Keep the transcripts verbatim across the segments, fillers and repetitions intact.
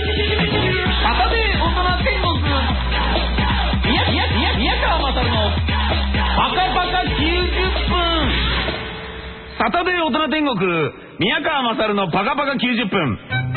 サタデー大人天国、宮宮宮宮川勝のバカバカきゅうじゅっぷん。サタデー大人天国、宮川勝のバカバカきゅうじゅっぷん。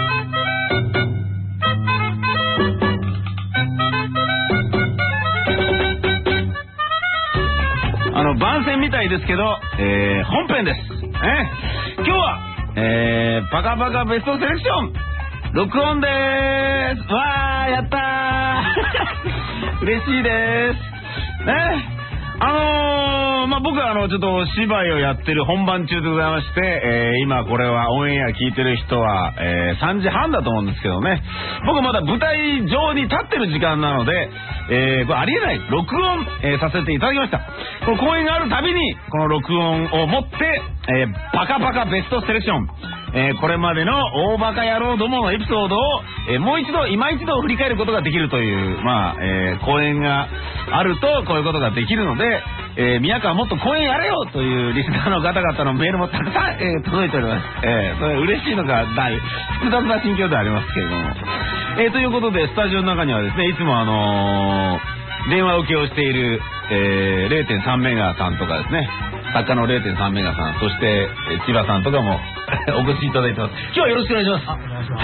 あの番宣みたいですけど、えー、本編です。え今日は、えー、バカバカベストセレクション録音でーす。わー、やったー嬉しいでーすね。あのー、まあ、僕はあのちょっと芝居をやってる本番中でございまして、えー、今これはオンエア聞いてる人は、えー、さんじはんだと思うんですけどね、僕まだ舞台上に立ってる時間なので、えー、これありえない録音、えー、させていただきました。この公演があるたびにこの録音を持って、えー、バカバカベストセレクション、えー、これまでの大バカ野郎どものエピソードを、えー、もう一度今一度振り返ることができるという、まあ、えー、公演があるとこういうことができるので、えー、宮川もっと公演やれよというリスナーの方々のメールもたくさん、えー、届いております。えー、それ嬉しいのか大複雑な心境ではありますけれども、えー、ということでスタジオの中にはですね、いつもあのー、電話受けをしている、えー、れいてんさんメガさんとかですね、作家の れいてんさんメガさん、そして、えー、千葉さんとかもお越しいただいてます。今日はよろしくお願いします。あ、お願いします。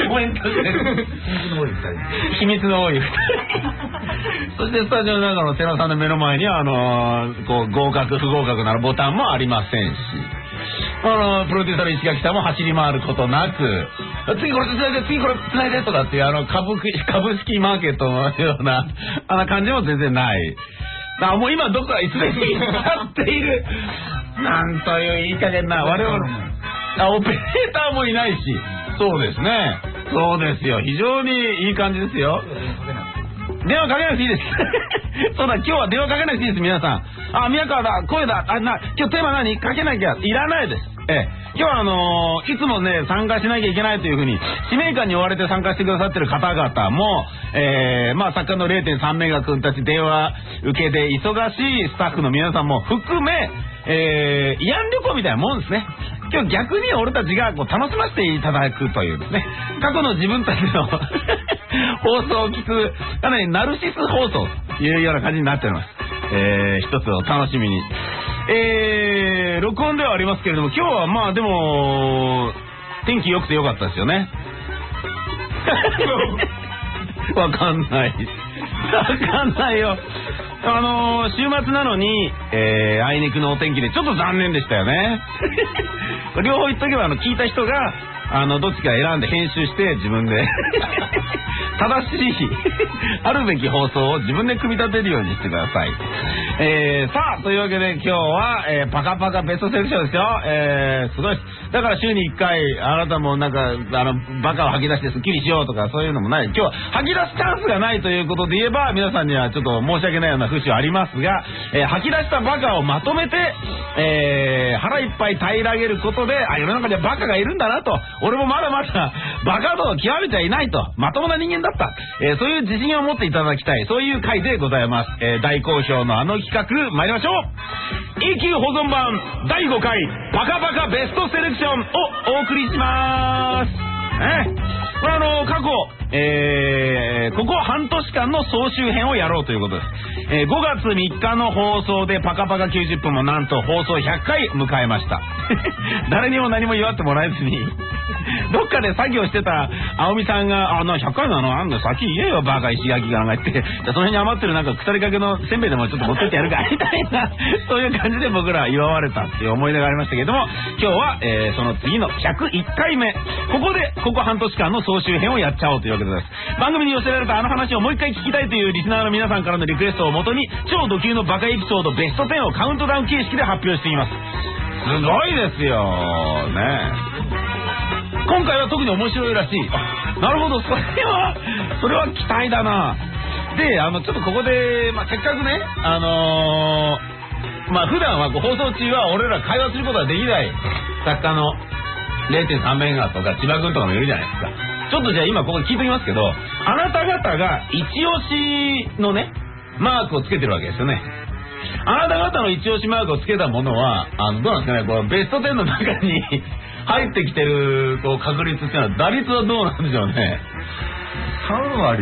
コメントしてる。秘密の多いふたり。そしてスタジオの中の寺さんの目の前にはあのー、こう合格不合格なるボタンもありませんし、あのー、プロデューサーの石垣さんも走り回ることなく、次これつないで次これつないでとかっていうあの株株式マーケットのようなあの感じも全然ない。だからもう今どこかいつでに立っているなんといういい加減な我々あオペレーターもいないし、そうですね、そうですよ、非常にいい感じですよ。電話かけなくていいですそうだ、今日は電話かけなくていいです。皆さん、あ、宮川だ、声だ、あ、な、今日テーマ何かけなきゃいらないです。ええ、今日はあのー、いつもね参加しなきゃいけないというふうに使命感に追われて参加してくださってる方々も、えー、まあ作家の れいてんさんメガ君たち、電話受けで忙しいスタッフの皆さんも含め、えー、慰安旅行みたいなもんですね。今日逆に俺たちがこう楽しませていただくというですね、過去の自分たちの放送を聞くかなりナルシス放送というような感じになっております。えー、一つお楽しみに。えー、録音ではありますけれども、今日はまあでも天気良くて良かったですよね。わかんないわかんないよ。あのー、週末なのに、えー、あいにくのお天気でちょっと残念でしたよね。両方言っとけば、あの聞いた人があのどっちか選んで編集して自分で正しいあるべき放送を自分で組み立てるようにしてください。えー、さあというわけで今日は、えー、パカパカベストセレクションですよ。えー、すごい。だから週にいっかいあなたもなんかあのバカを吐き出してスッキリしようとかそういうのもない。今日は吐き出すチャンスがないということで言えば、皆さんにはちょっと申し訳ないような節はありますが、えー、吐き出したバカをまとめて、えー、腹いっぱい平らげることで、あ、世の中にはバカがいるんだなと、俺もまだまだバカ度を極めてはいないと、まともな人間だった、えー、そういう自信を持っていただきたい、そういう回でございます。えー、大好評のあの企画参りましょう。永久保存版だいごかいバカバカベストセレクションをお送りします。えー、これあの過去、えー、ここ半年間の総集編をやろうということです。えー、ごがつみっかの放送でパカパカきゅうじゅっぷんもなんと放送ひゃっかい迎えました。誰にも何も祝ってもらえずにどっかで作業してた青みさんが、あのひゃっかいなのあんの先言えよバカ石垣がなんか言って、じゃあその辺に余ってるなんか腐りかけのせんべいでもちょっと持ってってやるかみたいなそういう感じで僕ら祝われたっていう思い出がありましたけども、今日は、えー、その次のひゃくいっかいめ、ここでここ半年間の総集編をやっちゃおうというわけです。番組に寄せられたあの話をもう一回聞きたいというリスナーの皆さんからのリクエストをもとに、超ド級のバカエピソードベストじゅうをカウントダウン形式で発表していきます。すごいですよね。今回は特に面白いらしい。あ、なるほど、それはそれは期待だな。で、あのちょっとここで、まあ、せっかくね、あのー、まあ普段はこう放送中は俺ら会話することができない作家の れいてんさんメガとか千葉君とかもいるじゃないですか。ちょっとじゃあ今ここ聞いてみますけど、あなた方が一押しのねマークをつけてるわけですよね。あなた方の一押しマークをつけたものは、あのどうなんですかね、このベストじゅうの中に入ってきてるこう確率っていうのは打率はどうなんでしょうね。 さんわり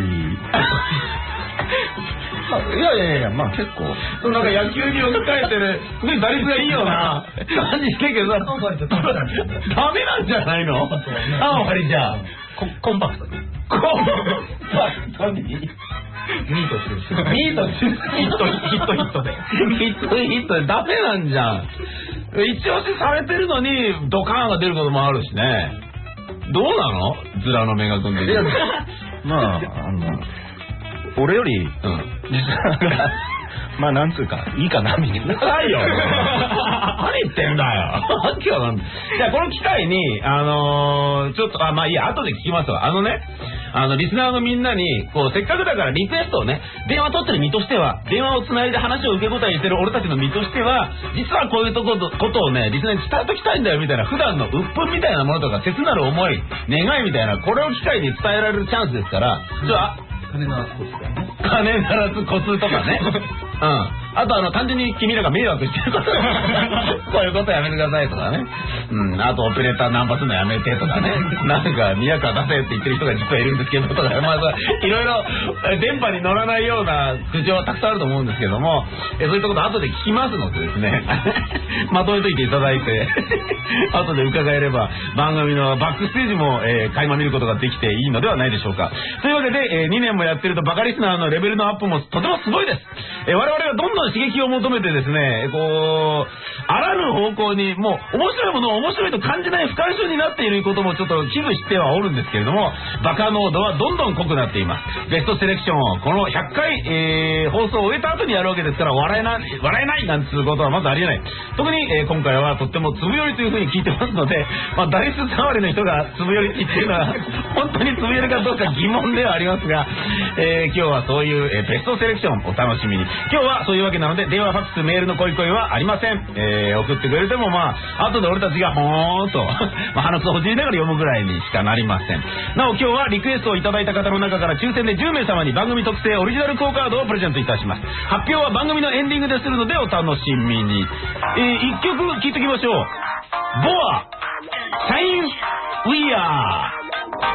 いやいやいや、まあ結構なんか野球に置き換えてるすごい打率がいいような感じしてるけど、ダメなんじゃないの？さんわりじゃコンパクトにコンパクトにミートしてるミートしてるヒットヒットヒットでヒットヒットでダメなんじゃん。一押しされてるのにドカーンが出ることもあるしね。どうなの？ズラの目が飛んでる。 まああの俺より、うん、実はまあなんつうかいいかなみたいな。 ないよ。何言ってんだよ。じゃあこの機会にあのー、ちょっとあまあいいや後で聞きますわ。あのねあのリスナーのみんなにこうせっかくだからリクエストをね電話取ってる身としては電話をつないで話を受け答えしてる俺たちの身としては実はこういうとこことをねリスナーに伝えときたいんだよみたいな普段の鬱憤みたいなものとか切なる思い願いみたいなこれを機会に伝えられるチャンスですからじゃあ金鳴らすコツだよね。 金鳴らすコツとかね。うん。あとあの単純に君らが迷惑してることこういうことやめてくださいとかね。うん。あとオペレーターナンパするのやめてとかね。なんか宮川出せって言ってる人が実はいるんですけどとかまあいろいろ電波に乗らないような苦情はたくさんあると思うんですけどもえそういったこと後で聞きますのでですねまとめといていただいて後で伺えれば番組のバックステージも、えー、垣間見ることができていいのではないでしょうか。というわけで、えー、にねんもやってるとバカリスナーのレベルのアップもとてもすごいです。えー、我々はどんどん刺激を求めてですねこうあらぬ方向にもう面白いものを面白いと感じない不干渉になっていることもちょっと危惧してはおるんですけれどもバカ濃度はどんどん濃くなっています。ベストセレクションをこのひゃっかい、えー、放送を終えた後にやるわけですから笑えない笑えないなんていうことはまずありえない。特に、えー、今回はとってもつぶよりというふうに聞いてますので、まあ、打率さんわりの人がつぶよりって言ってるのは本当につぶよりかどうか疑問ではありますが、えー、今日はそういう、えー、ベストセレクションお楽しみに。今日はそういうわけなので電話ファックスメールの恋恋はありません。えー、送ってくれてもまあ後で俺たちがほーんとまあ鼻くそほじりながら読むぐらいにしかなりません。なお今日はリクエストをいただいた方の中から抽選でじゅうめい様に番組特製オリジナルクオカードをプレゼントいたします。発表は番組のエンディングでするのでお楽しみに。えー、いっきょく聴いておきましょう。ボアシャインウィアー。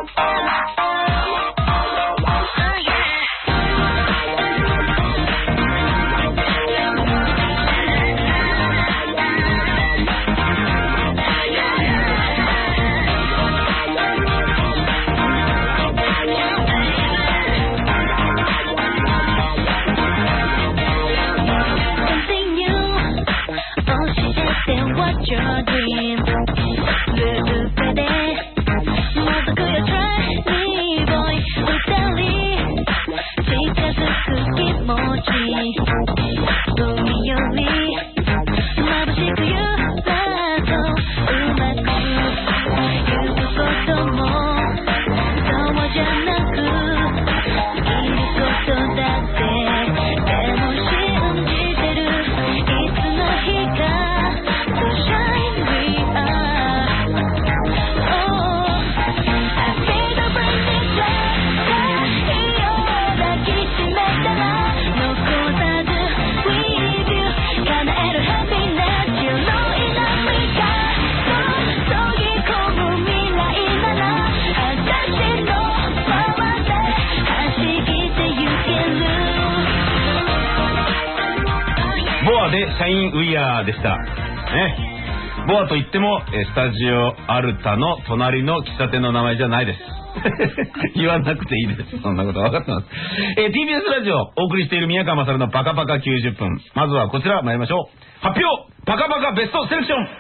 What your dream? Little pretty, mother, could you try me, boy? Tell me, take us a cookie, mochi. Do me your me, mother, take you, that's all. Umaku, you go so more, so much anaku, you go so that day, demo shinjiteru, itsu no hika. ボアでシャインウィアーでしたね。ボアといってもスタジオアルタの隣の喫茶店の名前じゃないです言わなくていいです。そんなこと分かってます。えー、ティービーエス ラジオお送りしている宮川勝のバカバカきゅうじゅっぷん。まずはこちら参りましょう。発表バカバカベストセレクション。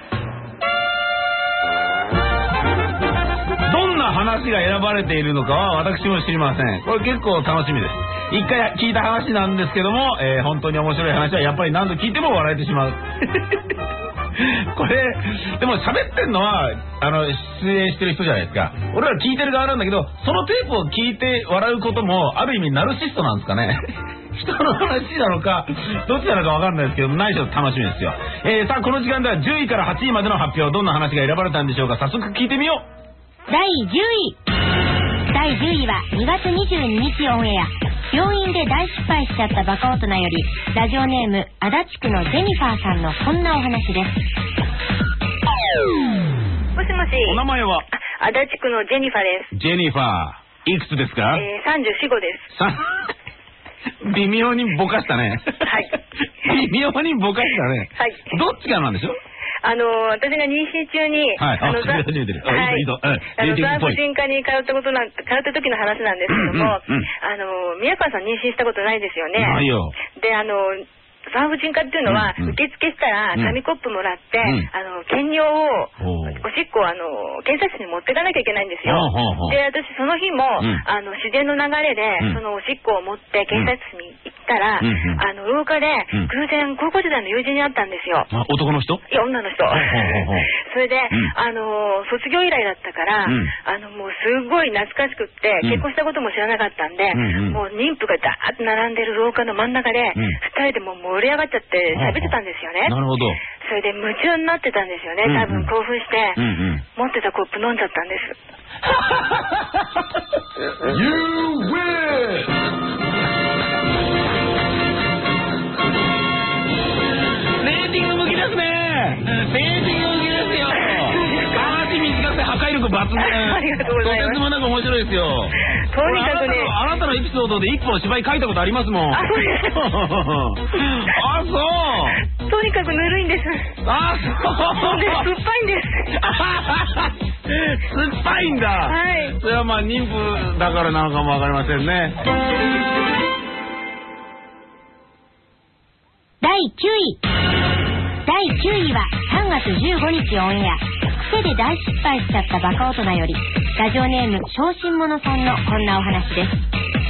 どんな話が選ばれているのかは私も知りません。これ結構楽しみです。一回聞いた話なんですけども、えー、本当に面白い話はやっぱり何度聞いても笑えてしまうこれでも喋ってんのはあの出演してる人じゃないですか。俺ら聞いてる側なんだけどそのテープを聞いて笑うこともある意味ナルシストなんですかね人の話なのかどっちなのか分かんないですけど何しろ楽しみですよ。えー、さあこの時間ではじゅういからはちいまでの発表どんな話が選ばれたんでしょうか。早速聞いてみよう。 だいじゅういだいじゅういはにがつにじゅうににちオンエア病院で大失敗しちゃったバカ大人よりラジオネーム足立区のジェニファーさんのこんなお話です。 もしももし。 お名前は？ 足立区のジェニファです。 ジェニファー。いくつですか？ えー、さんじゅうよん、ごです。 さ微妙にぼかしたね。 はい。 微妙にぼかしたね。 はい。 どっちかなんでしょ？ あのー、私が妊娠中に、 はい、 あの、 あ、それ初めてる。 はい。 いいぞ、いいぞ。 あの、産婦人科に通ったことなん、通った時の話なんですけども、 うんうんうん、 あのー、宮川さん妊娠したことないですよね。 ないよ。 で、あのー、産婦人科っていうのは、 うんうん、 受付したら紙コップもらって、 うん、 あの検尿をおしっこをあの検査室に持っていかなきゃいけないんですよ。で、私その日も、うん、あの自然の流れで、うん、そのおしっこを持って検査室に行ったら、うんうん、あの廊下で偶然高校時代の友人に会ったんですよ。 あ、男の人？ いや、女の人。それで、うん、あの卒業以来だったから、うん、あのもうすごい懐かしくって、結婚したことも知らなかったんで、うんうん、もう妊婦がダーッと並んでる廊下の真ん中で、うん、ふたりでもう盛り上がっちゃって喋ってたんですよね。 なるほど。 それで夢中になってたんですよね。多分興奮して、うんうん、持ってたコップ飲んじゃったんです。 You win! レーティング向きですね。レーティング向きですよ。話短くて破壊力抜群。 ありがとうございます。 とてつもなく面白いですよ。 とにかくね、 あなたのエピソードで一本芝居書いたことありますもん。 あ、そうですか。 あ、そう。 とにかくぬるいんです。 あ、そう。 で、酸っぱいんです。 酸っぱいんだ。 はい。 それはまあ妊婦だからなのかもわかりませんね。 だいきゅうい。だいきゅういはさんがつじゅうごにちオンエア。癖で大失敗しちゃったバカ大人より、ラジオネーム小心者さんのこんなお話です。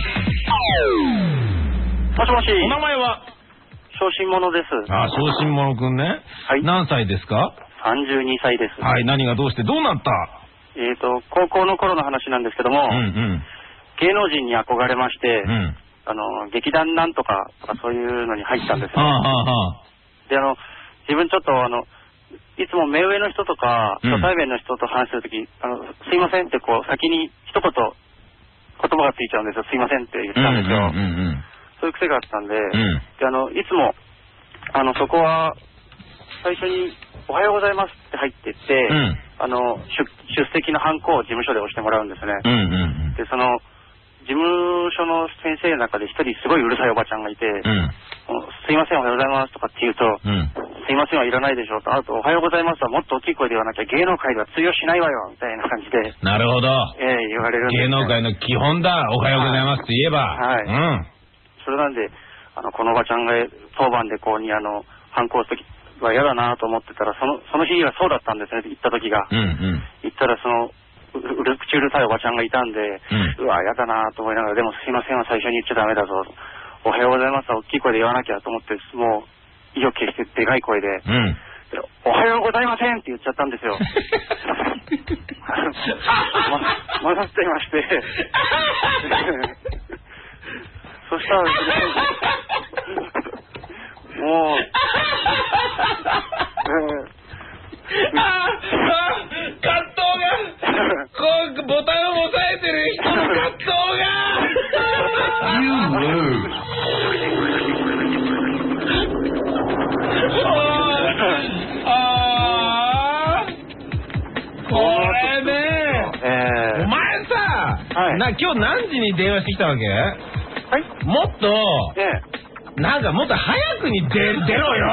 もしもし。 お名前は？ 小心者です。 あ、小心者くんね。はい。何歳ですか？ さんじゅうにさいです。 はい。何がどうしてどうなった？ えっと、高校の頃の話なんですけども、うんうん、芸能人に憧れまして、うん、あの、劇団なんとかとかそういうのに入ったんですよ。はあはあ、で、あの、自分ちょっとあの、いつも目上の人とか、初対面の人と話するとき、うん、あの、すいませんってこう、先に一言、言葉がついちゃうんですよ。すいませんって言ったんですよ。うんうんうんうん、そういう癖があったんで、うん、で、あの、いつも、あの、そこは、最初に、おはようございますって入ってって、うん、あの、出、出席のハンコを事務所で押してもらうんですね。うんうんうん、で、その、事務所の先生の中で一人すごいうるさいおばちゃんがいて、うん、すいませんおはようございますとかって言うと、うん、すいませんはいらないでしょうと、あとおはようございますはもっと大きい声で言わなきゃ芸能界では通用しないわよみたいな感じで。 なるほど。 ええー、言われるんです、ね。 芸能界の基本だ、おはようございますって言えば。 はい。うん。それなんで、あの、このおばちゃんが当番でこうにあの、反抗するときは嫌だなと思ってたら、その、その日はそうだったんですね、行った時が。うんうん。行ったらその、うる口うるさいおばちゃんがいたんで、うん、うわ、やだなと思いながら、でもすいませんは最初に言っちゃダメだぞ。おはようございますは大きい声で言わなきゃと思って、もう、意を決してでかい声で、うん、おはようございませんって言っちゃったんですよ。ま、混ざっちゃいまして。そしたら、もう、 ああ、葛藤がこうボタンを押さえてる人の葛藤がああこれね、えー、お前さ、はい、な今日何時に電話してきたわけ？はい、もっと、えーなんかもっと早くに出、出ろよ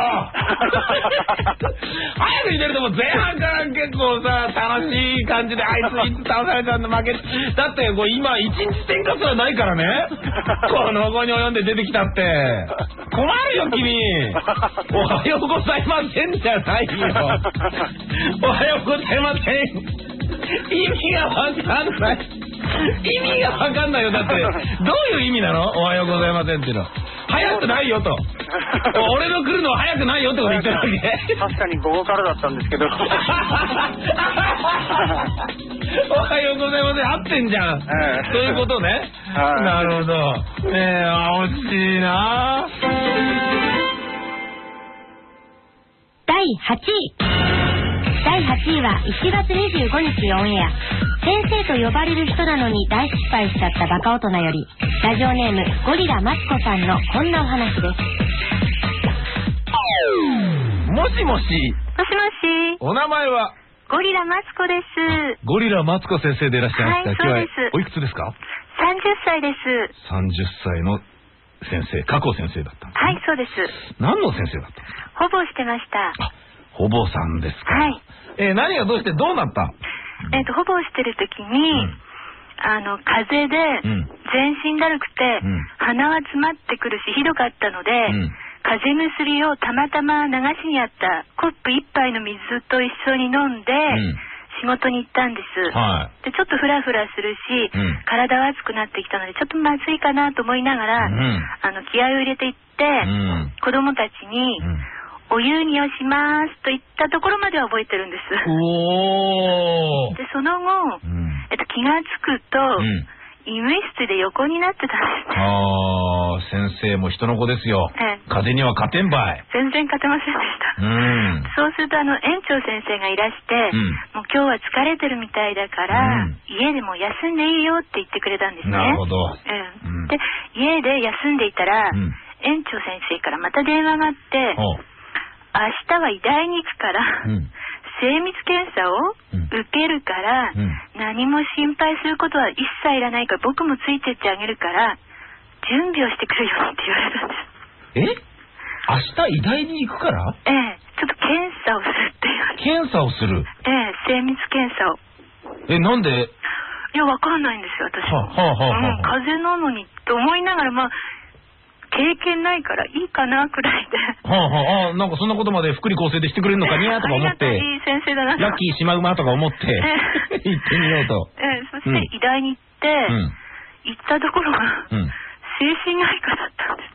早くに出るともう前半から結構さ楽しい感じであいついつ倒されたんだ負けだってこう今一日天かすはないからねこの後に及んで出てきたって困るよ君おはようございませんじゃないよおはようございません意味がわかんない意味がわかんないよだってどういう意味なのおはようございませんっていうの早くないよと俺の来るのは早くないよってこと言ってるわけ確かに午後からだったんですけどおはようございません合ってんじゃん、えー、そういうことねなるほどえー、惜しいなだいはちいだいはちいはいちがつにじゅうごにちオンエア先生と呼ばれる人なのに大失敗しちゃったバカ大人よりラジオネームゴリラマツコさんのこんなお話です。 もしもし。 もしもし。 お名前は？ ゴリラマツコです。 ゴリラマツコ先生でいらっしゃいますか？ はい、そうです。 おいくつですか？ さんじゅっさいです。 さんじゅっさいの先生、加藤先生だったんです、 ね、はい、そうです。 何の先生だったんですか？ ほぼしてました。 あ、ほぼさんですか。 はい。 えー、何がどうしてどうなった？ えっと、ほぼしてる時に、うん、あの、風邪で、全身だるくて、うん、鼻は詰まってくるし、ひどかったので、うん、風邪薬をたまたま流しにあったコップ一杯の水と一緒に飲んで、うん仕事に行ったんです、はい、でちょっとフラフラするし、うん、体は熱くなってきたのでちょっとまずいかなと思いながら、うん、あの気合を入れていって、うん、子供たちに、うん、お湯にをしますと言ったところまでは覚えてるんです。 おでその後、うんえっと、気がつくと、うん医務室で横になってたんですね。 ああ、先生も人の子ですよ。ええ、風邪には勝てんばい。 全然勝てませんでした。うん。そうするとあの園長先生がいらして、うん、もう今日は疲れてるみたいだから、うん、家でも休んでいいよって言ってくれたんですね。 なるほど。 うん、で家で休んでいたら、うん、園長先生からまた電話があって、明日は医大に行くから。うん精密検査を受けるから、うん、何も心配することは一切いらないから僕もついてってあげるから準備をしてくるようにって言われたんです。 え？明日医大に行くから？ ええ、ちょっと検査をするって言われて。 検査をする？ ええ、精密検査を。 え、なんで？ いや、わかんないんですよ、私。 はあはあはあはあ、 うん、風邪なのにと思いながら、まあ経験ないからいいかなくらいで。 はあはあ、なんかそんなことまで福利厚生でしてくれるのかにゃとか思って。 いい先生だな。 ラッキーシマウマとか思って行ってみようと。 ええ、そして医大に行って、うん、行ったところが、うん、精神内科だったんです。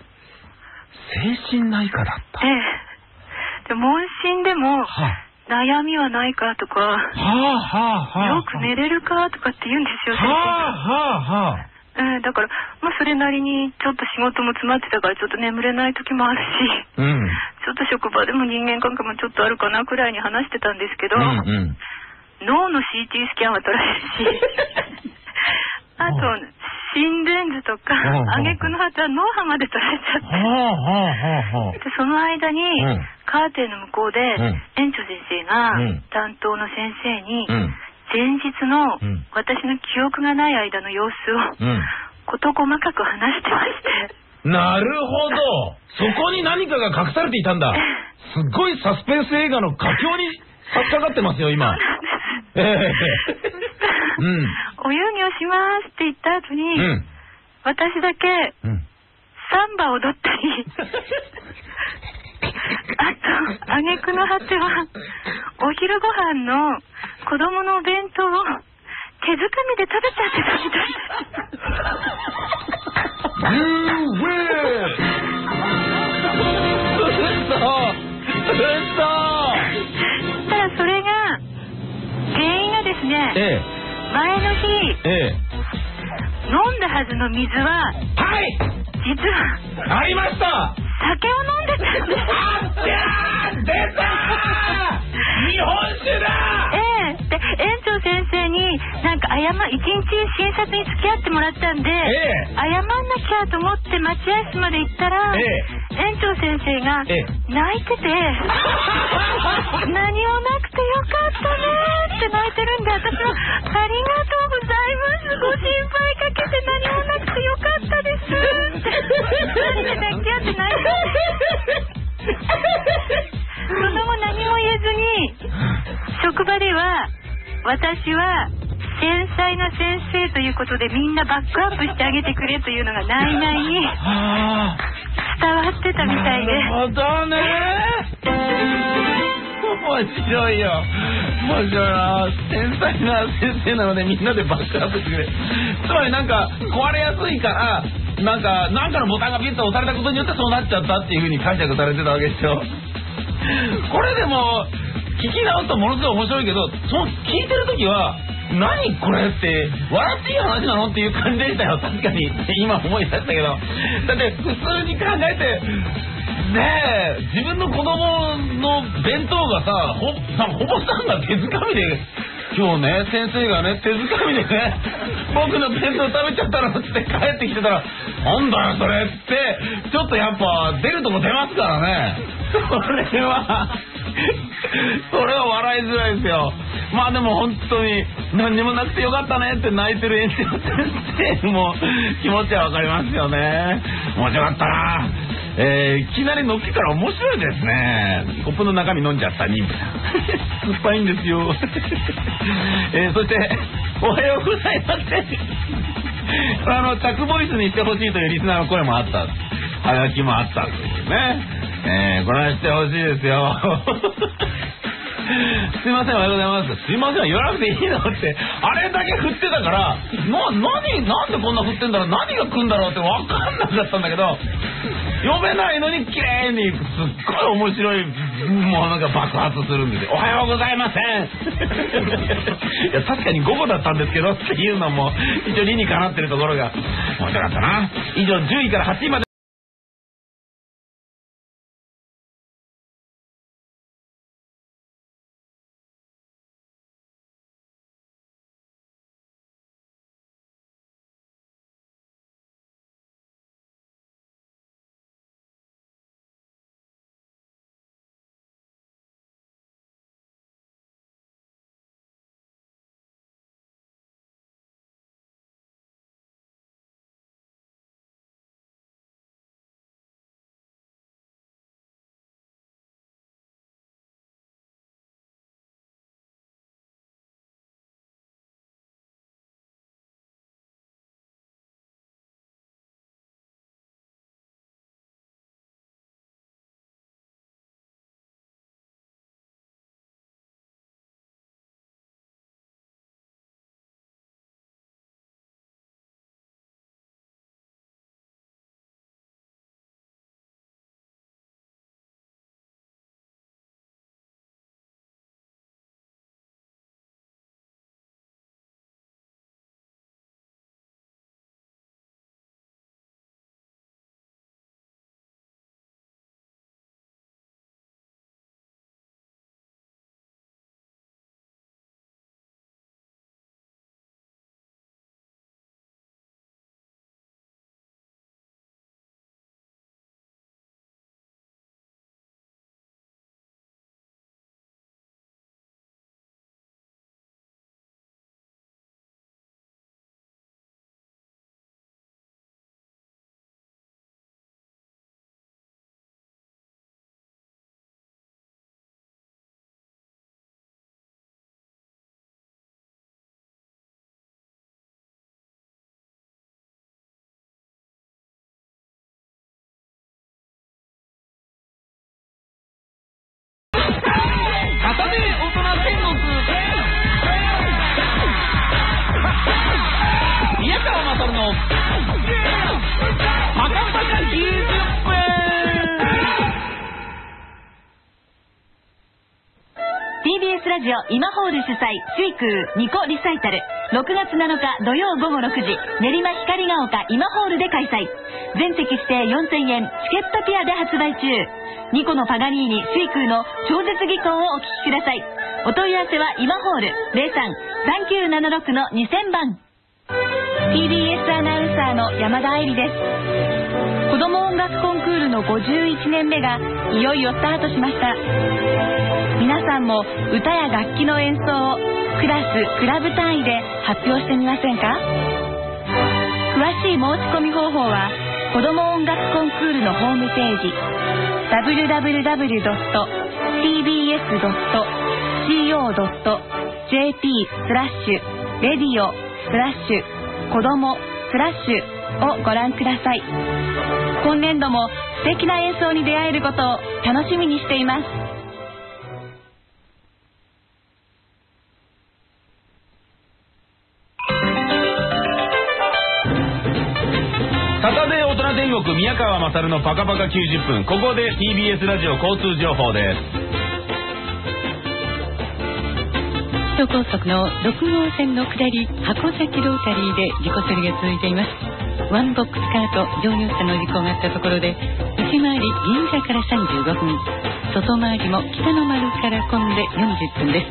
精神内科だった。 ええ。で問診でも、はあ、悩みはないかとか、はあはあはあ、よく寝れるかとかって言うんですよ。 はあはあはあ。 えー、だから、まあ、それなりにちょっと仕事も詰まってたからちょっと眠れない時もあるし、うん、ちょっと職場でも人間関係もちょっとあるかなくらいに話してたんですけど、うんうん、脳の シーティー スキャンは取られるしあと心電図とか挙句の果ては脳波まで取られちゃってでその間に、うん、カーテンの向こうで、うん、園長先生が、うん、担当の先生に、うん前日の私の記憶がない間の様子を、うん、事細かく話してまして。 なるほど。そこに何かが隠されていたんだ。すっごいサスペンス映画の佳境に差し掛かってますよ今。ええうん、お遊戯をしますって言った後に、うん、私だけ、うん、サンバ踊ったりあと挙句の果てはお昼ご飯の子供のお弁当を手づかみで食べちゃってたみたいです。ただそれが原因がですね、ええ、前の日、ええ、飲んだはずの水は、 はい、 実はありました。 酒を飲んでたんです。 あっちゃー出たー日本酒だ。 ええで園長先生になんか謝一日診察に付き合ってもらったんで、ええ、謝んなきゃと思って待合室まで行ったら、ええ、園長先生が泣いてて、ええ、何もなくてよかったねって泣いてるんで私はありがとうございますご心配かけて何もなくてよかったですって抱き合って泣いてその後何も言えずに職場では私は繊細な先生ということでみんなバックアップしてあげてくれというのが内々に伝わってたみたいで。 なるほどね。面白いよ。面白いな。繊細な先生なのでみんなでバックアップしてくれ。つまりなんか壊れやすいからなんかなんかのボタンがピッと押されたことによってそうなっちゃったっていう風に解釈されてたわけですよ。これでも聞き直すとものすごい面白いけど、その聞いてる時は何これって笑っていい話なのっていう感じでしたよ。確かに今思い出したけど、だって普通に考えてねえ自分の子供の弁当がさ ほ, ほぼさんが手づかみで今日ね先生がね手づかみでね僕の弁当食べちゃったのって帰ってきてたらなんだよそれってちょっとやっぱ出るとこ出ますからね。それはそれは笑いづらいですよ。まあでも本当に何にもなくてよかったねって泣いてる園長先生も気持ちはわかりますよね。面白かったな。えー、いきなりのっけから面白いですね。コップの中身飲んじゃった妊婦さん酸っぱいんですよ、えー、そしておはようございませんあの着ボイスにしてほしいというリスナーの声もあった、はがきもあったというね、えー、これはしてほしいですよすいません、おはようございます。すいません、言わなくていいのって、あれだけ振ってたから、な、何、なんでこんな振ってんだろう、何が来んだろうって分かんなかったんだけど、読めないのに綺麗に、すっごい面白いものが爆発するんですよ。おはようございませんいや、確かに午後だったんですけどっていうのも、一応理にかなってるところが面白かったな。以上、じゅういからはちいまで。 ラジオ今ホール主催水空ニコリサイタルろくがつなのか土曜午後ろくじ練馬光が丘今ホールで開催。全席指定よんせんえん、チケットピアで発売中。ニコのパガニーニ水空の超絶技巧をお聞きください。お問い合わせは今ホール ゼロさん さんきゅうななろく のにせんばん。 ティービーエス アナウンサーの山田愛理です。子ども音楽コンクールのごじゅういちねんめがいよいよスタートしました。皆さんも歌や楽器の演奏をクラス・クラブ単位で発表してみませんか。詳しい申し込み方法は子ども音楽コンクールのホームページ ダブリューダブリューダブリュードットティービーエスドットシーオードットジェーピー スラッシュレディオスラッシュ子どもスラッシュをご覧ください。今年度も素敵な演奏に出会えることを楽しみにしています。 サタデー大人天国宮川勝のパカパカきゅうじゅっぷん。ここで ティービーエス ラジオ交通情報です。 首都高速のろくごうせんの下り箱崎ロータリーで事故処理が続いています。ワンボックスカート乗用車の事故があったところで内回り銀座からさんじゅうごふん、外回りも北の丸から混んでよんじゅっぷんです。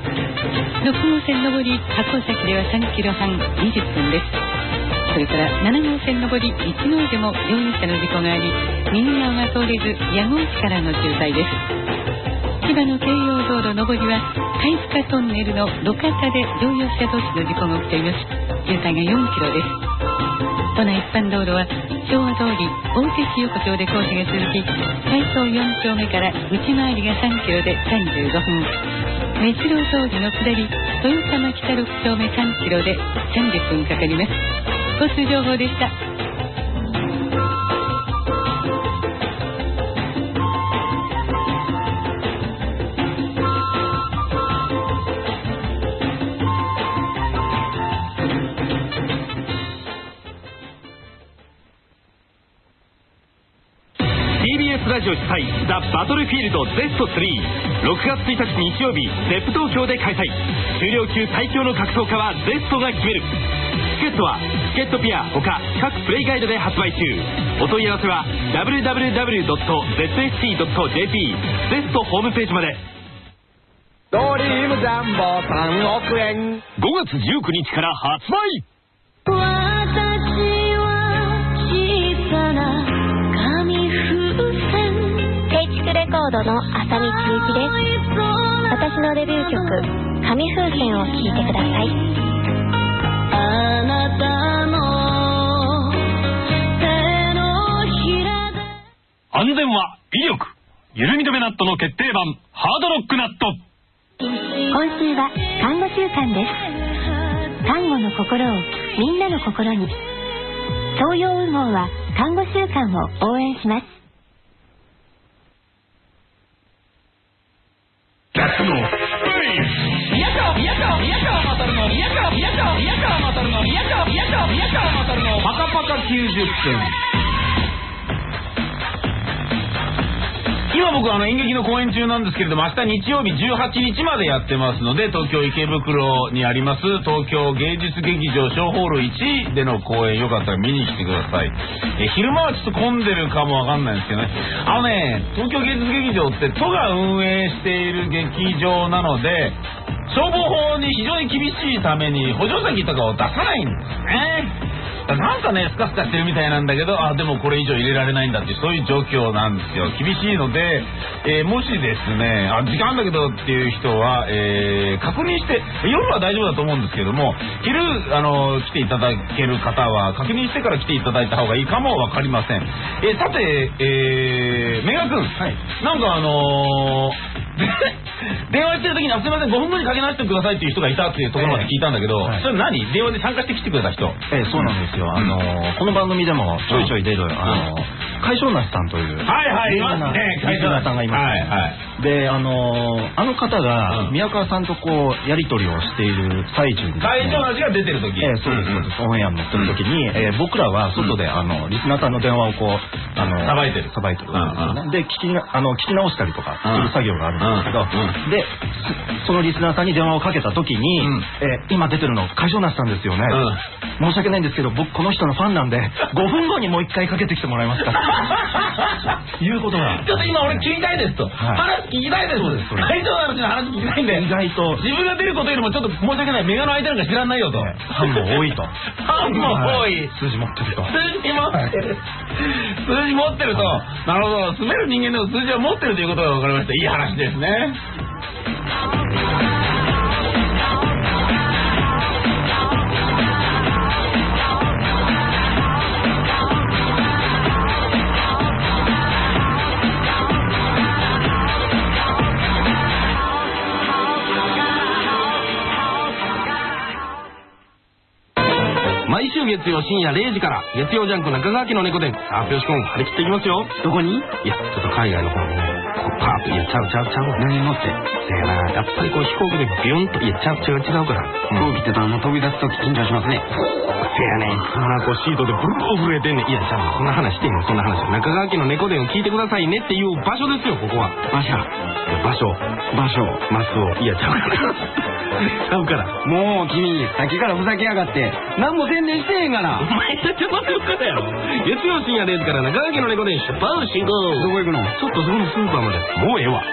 ろくごうせん上り箱崎ではさんキロはんにじゅっぷんです。それからななごうせん上り一ノでも乗用車の事故があり右側が通れず矢後内からの渋滞です。 木場の京葉道路上りは貝塚トンネルの路肩で乗用車同士の事故が起きています。渋滞がよんキロです。都内一般道路は昭和通り大手市横丁で工事が続き、海藻よん丁目から内回りがさんキロでさんじゅうごふん、目白通りの下り豊玉北ろく丁目さんキロでさんじゅっぷんかかります。交通情報でした。 ラジオ主催ザ・バトルフィールド ゼストスリー ろくがつついたち日曜日ゼップ東京で開催。重量級最強の格闘家はゼストが決める。チケットはチケットピアほか各プレイガイドで発売中。お問い合わせは ダブリューダブリューダブリュードットゼットエスティードットジェーピー ゼストホームページまで。 ドリームジャンボさんおくえんごがつじゅうくにちから発売。 レコードの浅見千幸です。私のデビュー曲「紙風船」を聴いてください。あなたの手のひらで安全は威力緩み止めナットの決定版ハードロックナット。 今週は看護週間です。看護の心をみんなの心に。東洋羽毛は看護週間を応援します。 キャッツの宮川宮川宮川まさるの宮川宮川宮川まさるの宮川宮川宮川まさるのパカパカきゅうじゅっぷん。今僕はあの演劇の公演中なんですけれども、明日日曜日じゅうはちにちまでやってますので、東京池袋にあります東京芸術劇場小ホールいちでの公演、よかったら見に来てください。え昼間はちょっと混んでるかもわかんないんですけどね。あのね、東京芸術劇場って都が運営している劇場なので、消防法に非常に厳しいために補助席とかを出さないんですね。なんかねスカスカしてるみたいなんだけど、あでもこれ以上入れられないんだっていう、そういう状況なんですよ。厳しいので、えー、もしですねあ時間だけどっていう人は、えー、確認して、夜は大丈夫だと思うんですけども、昼あの来ていただける方は確認してから来ていただいた方がいいかもわかりません。えー、さて、えー、メガ君、はい、なんかあのー電話してる時に、あすいませんごふんごにかけ直してくださいっていう人がいたっていうところまで聞いたんだけど、えーはい、それ何電話で参加してきてくれた人？ えー、そうなんですよ。あのー、この番組でもちょいちょい出る、あのー、海晶梨さんというはいはいいますね、 海晶梨さんがいます、ね、はいはい、であのー、あの方が宮川さんとこうやり取りをしている最中に、ね、 海晶梨が出てる時、 えー、そうですそうです、オンエアのする時に、えー、僕らは外であのリスナーさんの電話をこうあのさばいてるさばいてるんですよね。で聞きあの聞き直したりとかする作業があるんですけど、でそのリスナーさんに電話をかけた時に、うんえー、今出てるの海晶梨さんですよね、うん、申し訳ないんですけど僕この人のファンなんでごふんごにもう一回かけてきてもらえますかいうことがちょっと今俺聞きたいですと、はい、話聞きたいです。海晶梨の話聞きたいんで、 意外と自分が出ることよりもちょっと申し訳ない、メガの相手なんか知らないよと、 ね、ファンも多いとファンも多い、 はい、数字持ってると数字持ってる、数字持ってると、なるほど、住める人間でも数字は持ってるということが分かりました。いい話ですね。毎週月曜深夜れいじから月曜ジャンク中川家の猫伝。さあよしくん張り切っていきますよ。 どこに？ いやちょっと海外の方にね、こうパーッと、いやちゃうちゃうちゃう何乗って？ せやな、やっぱりこう飛行機でビュンと、いやちゃう違う違うから、 飛行機ってあの飛び出すとき緊張しますね。 せやねん、あこうシートでブルー震えてんねん。いやちゃう、そんな話してんの、そんな話。中川家の猫伝を聞いてくださいねっていう場所ですよ、ここは。 場所場所場所マスオ、いやちゃうからちゃうから。 もう君さっきからふざけやがって何も宣伝してへんがな。 お前だって待ってるからやろ。月曜深夜れいじから中川家の猫伝出版進行。 どこ行くの？ ちょっとそこのスーパーまで。もうええわ。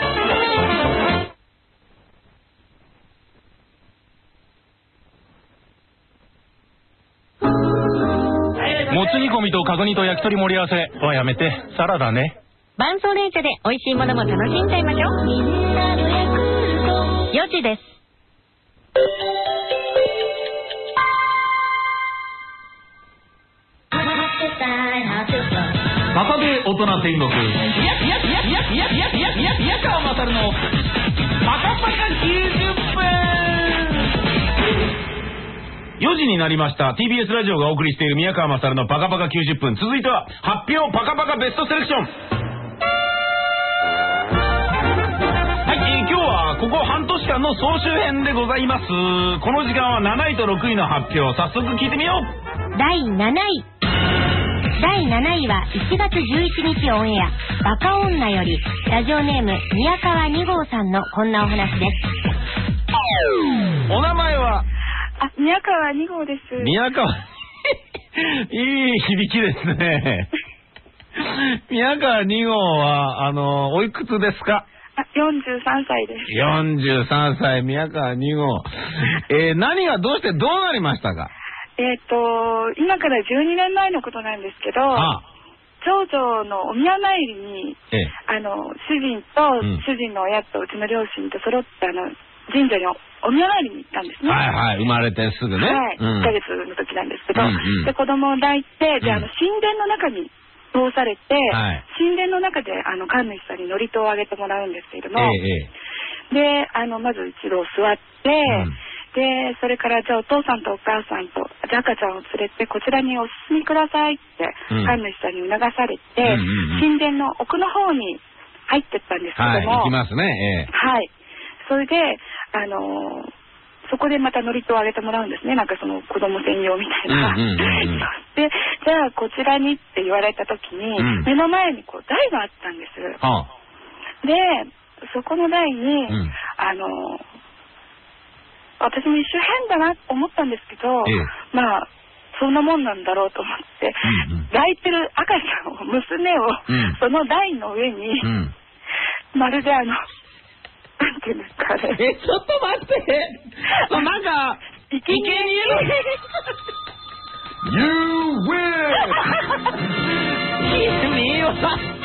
もつ煮込みと角煮と焼き鳥盛り合わせはやめてサラダね。 伴奏電車で美味しいものも楽しんじゃいましょう。 よじです。 サタデー大人天国、宮川まさるのパカパカきゅうじゅっぷん。よじになりました。 ティービーエス ラジオがお送りしている宮川まさるのパカパカきゅうじゅっぷん。続いては発表パカパカベストセレクション。はい、えー、今日はここ半年間の総集編でございます。この時間はなないとろくいの発表、早速聞いてみよう。 だいなない。だいなないはいちがつじゅういちにちオンエア、バカ女より、ラジオネーム宮川に号さんのこんなお話です。 お名前は？ あ、宮川に号です。 宮川いい響きですね。宮川に号はあのおいくつですか？ あ、よんじゅうさんさいです。 よんじゅうさんさい、宮川に号。えー、何がどうしてどうなりましたか？ えっと、今からじゅうにねんまえのことなんですけど、ああ、長女のお宮参りに、ええ、あの、主人と、うん、主人の親とうちの両親と揃ってあの、神社に お, お宮参りに行ったんですね。 はいはい、生まれてすぐね。 はい、うん、いっかげつの時なんですけど、うんうん、で、子供を抱いて、で、あの、神殿の中に通されて、はい、神殿の中で、あの、神主さんに祝詞をあげてもらうんですけれども、ええ、で、あの、まず一度座って、うんで、それからじゃあお父さんとお母さんとじゃあ赤ちゃんを連れてこちらにお進みくださいって神主さんに促されて、うんうんうん、神殿の奥の方に入ってったんですけども、 はい、行きますね、えー、 はい。それで、あのー、そこでまた祝詞をあげてもらうんですね。なんかその子供専用みたいな。うんうんうんうん、で、じゃあこちらにって言われた時に、うん、目の前にこう台があったんです。はあ、で、そこの台に、うん、あのー私も一瞬変だなと思ったんですけど、ええ、まあそんなもんなんだろうと思って、うんうん、抱いてる赤ちゃんを娘を、うん、その台の上に、うん、まるであのなんていうんですかね。 え、ちょっと待って。なんかいけにえの You will いいねよ。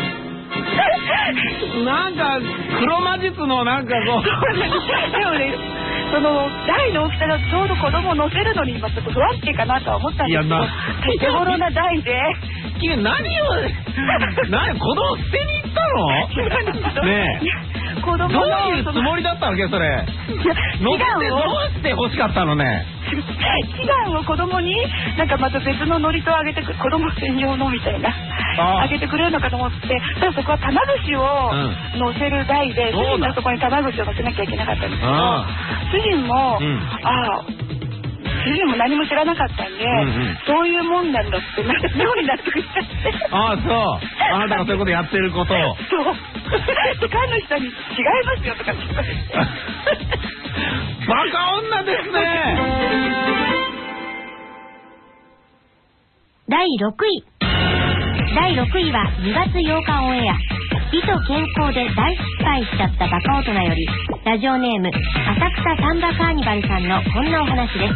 なんか黒魔術のなんかこうでもね、その台の大きさがちょうど子供を乗せるのに今ちょっと不安定かなとは思ったんですけど、手頃な台で君何を何子供捨てに行ったの？ねえ、子供どういうつもりだったわけそれ？乗ってどうして欲しかったのね？ 祈願を子供になんかまた別の祝詞をあげてく子供専用のみたいなあげてくれるのかと思って、ただそこは玉串を乗せる台で、うん、主人がそこに玉串を乗せなきゃいけなかったんですけど、主人も、うん、ああ主人も何も知らなかったんで、うんうん、そういうもんなんだってなんか妙に納得しちゃって。 ああそう、あなたがそういうことやってることをそうで神主さんに違いますよとかって言われてバカ女ですね。 だいろくい。だいろくいはにがつようかオンエア、美と健康で大失敗しちゃったバカ大人より、ラジオネーム浅草サンバカーニバルさんのこんなお話です。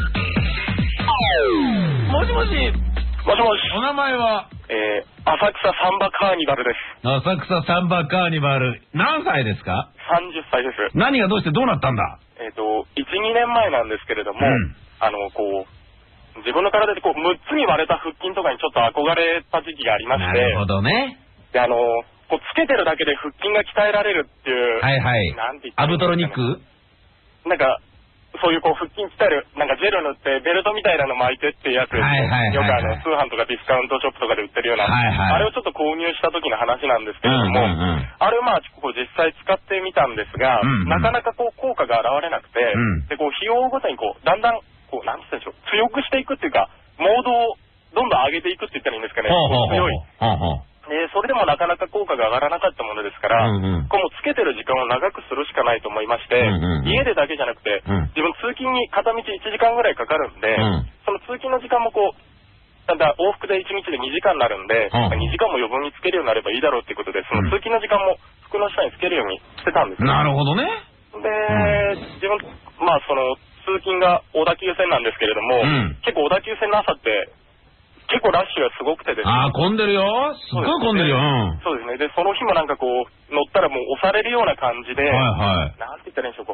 もしもし。 もしもし。 お名前は？ えー、浅草サンバカーニバルです。 浅草サンバカーニバル、何歳ですか？ さんじゅっさいです。 何がどうしてどうなったんだ？ えっといち、にねんまえなんですけれども、うん、あのこう自分の体でこうむっつに割れた腹筋とかにちょっと憧れた時期がありまして。 なるほどね。 で、あのこうつけてるだけで腹筋が鍛えられるっていう、 はいはい、 なんて言ったらいいんですかね、 アブトロニック？ なんかそういうこう腹筋鍛えるなんかジェル塗ってベルトみたいなの巻いてっていうやつですね。はいはいはいはい、よくあの通販とかディスカウントショップとかで売ってるような、はいはい、あれをちょっと購入した時の話なんですけれども、うんうんうん、あれをまあこう実際使ってみたんですが、うんうん、なかなかこう効果が現れなくて、うん、でこう日を追うごとにこうだんだんこうなんて言うんでしょう、強くしていくっていうかモードをどんどん上げていくって言ったらいいんですかね。強い。でそれでもなかなか効果が上がらなかったものですから、うんうん、こうもうつけてる時間を長くするしかないと思いまして、うんうんうん、家でだけじゃなくて、うん、自分通勤に片道いちじかんぐらいかかるんで、うん、その通勤の時間もこうだんだん往復でいちにちでにじかんになるんで、うん、にじかんも余分につけるようになればいいだろうっていうことで、その通勤の時間も服の下につけるようにしてたんですよ。 なるほどね。 で、うん、自分まあその通勤が小田急線なんですけれども、うん、結構小田急線の朝って結構ラッシュがすごくてですね。 ああ、混んでるよ。すごい混んでるよ。 そうですね。で、その日もなんかこう、乗ったらもう押されるような感じで、はいはい、なんて言ったらいいんでしょう、こう、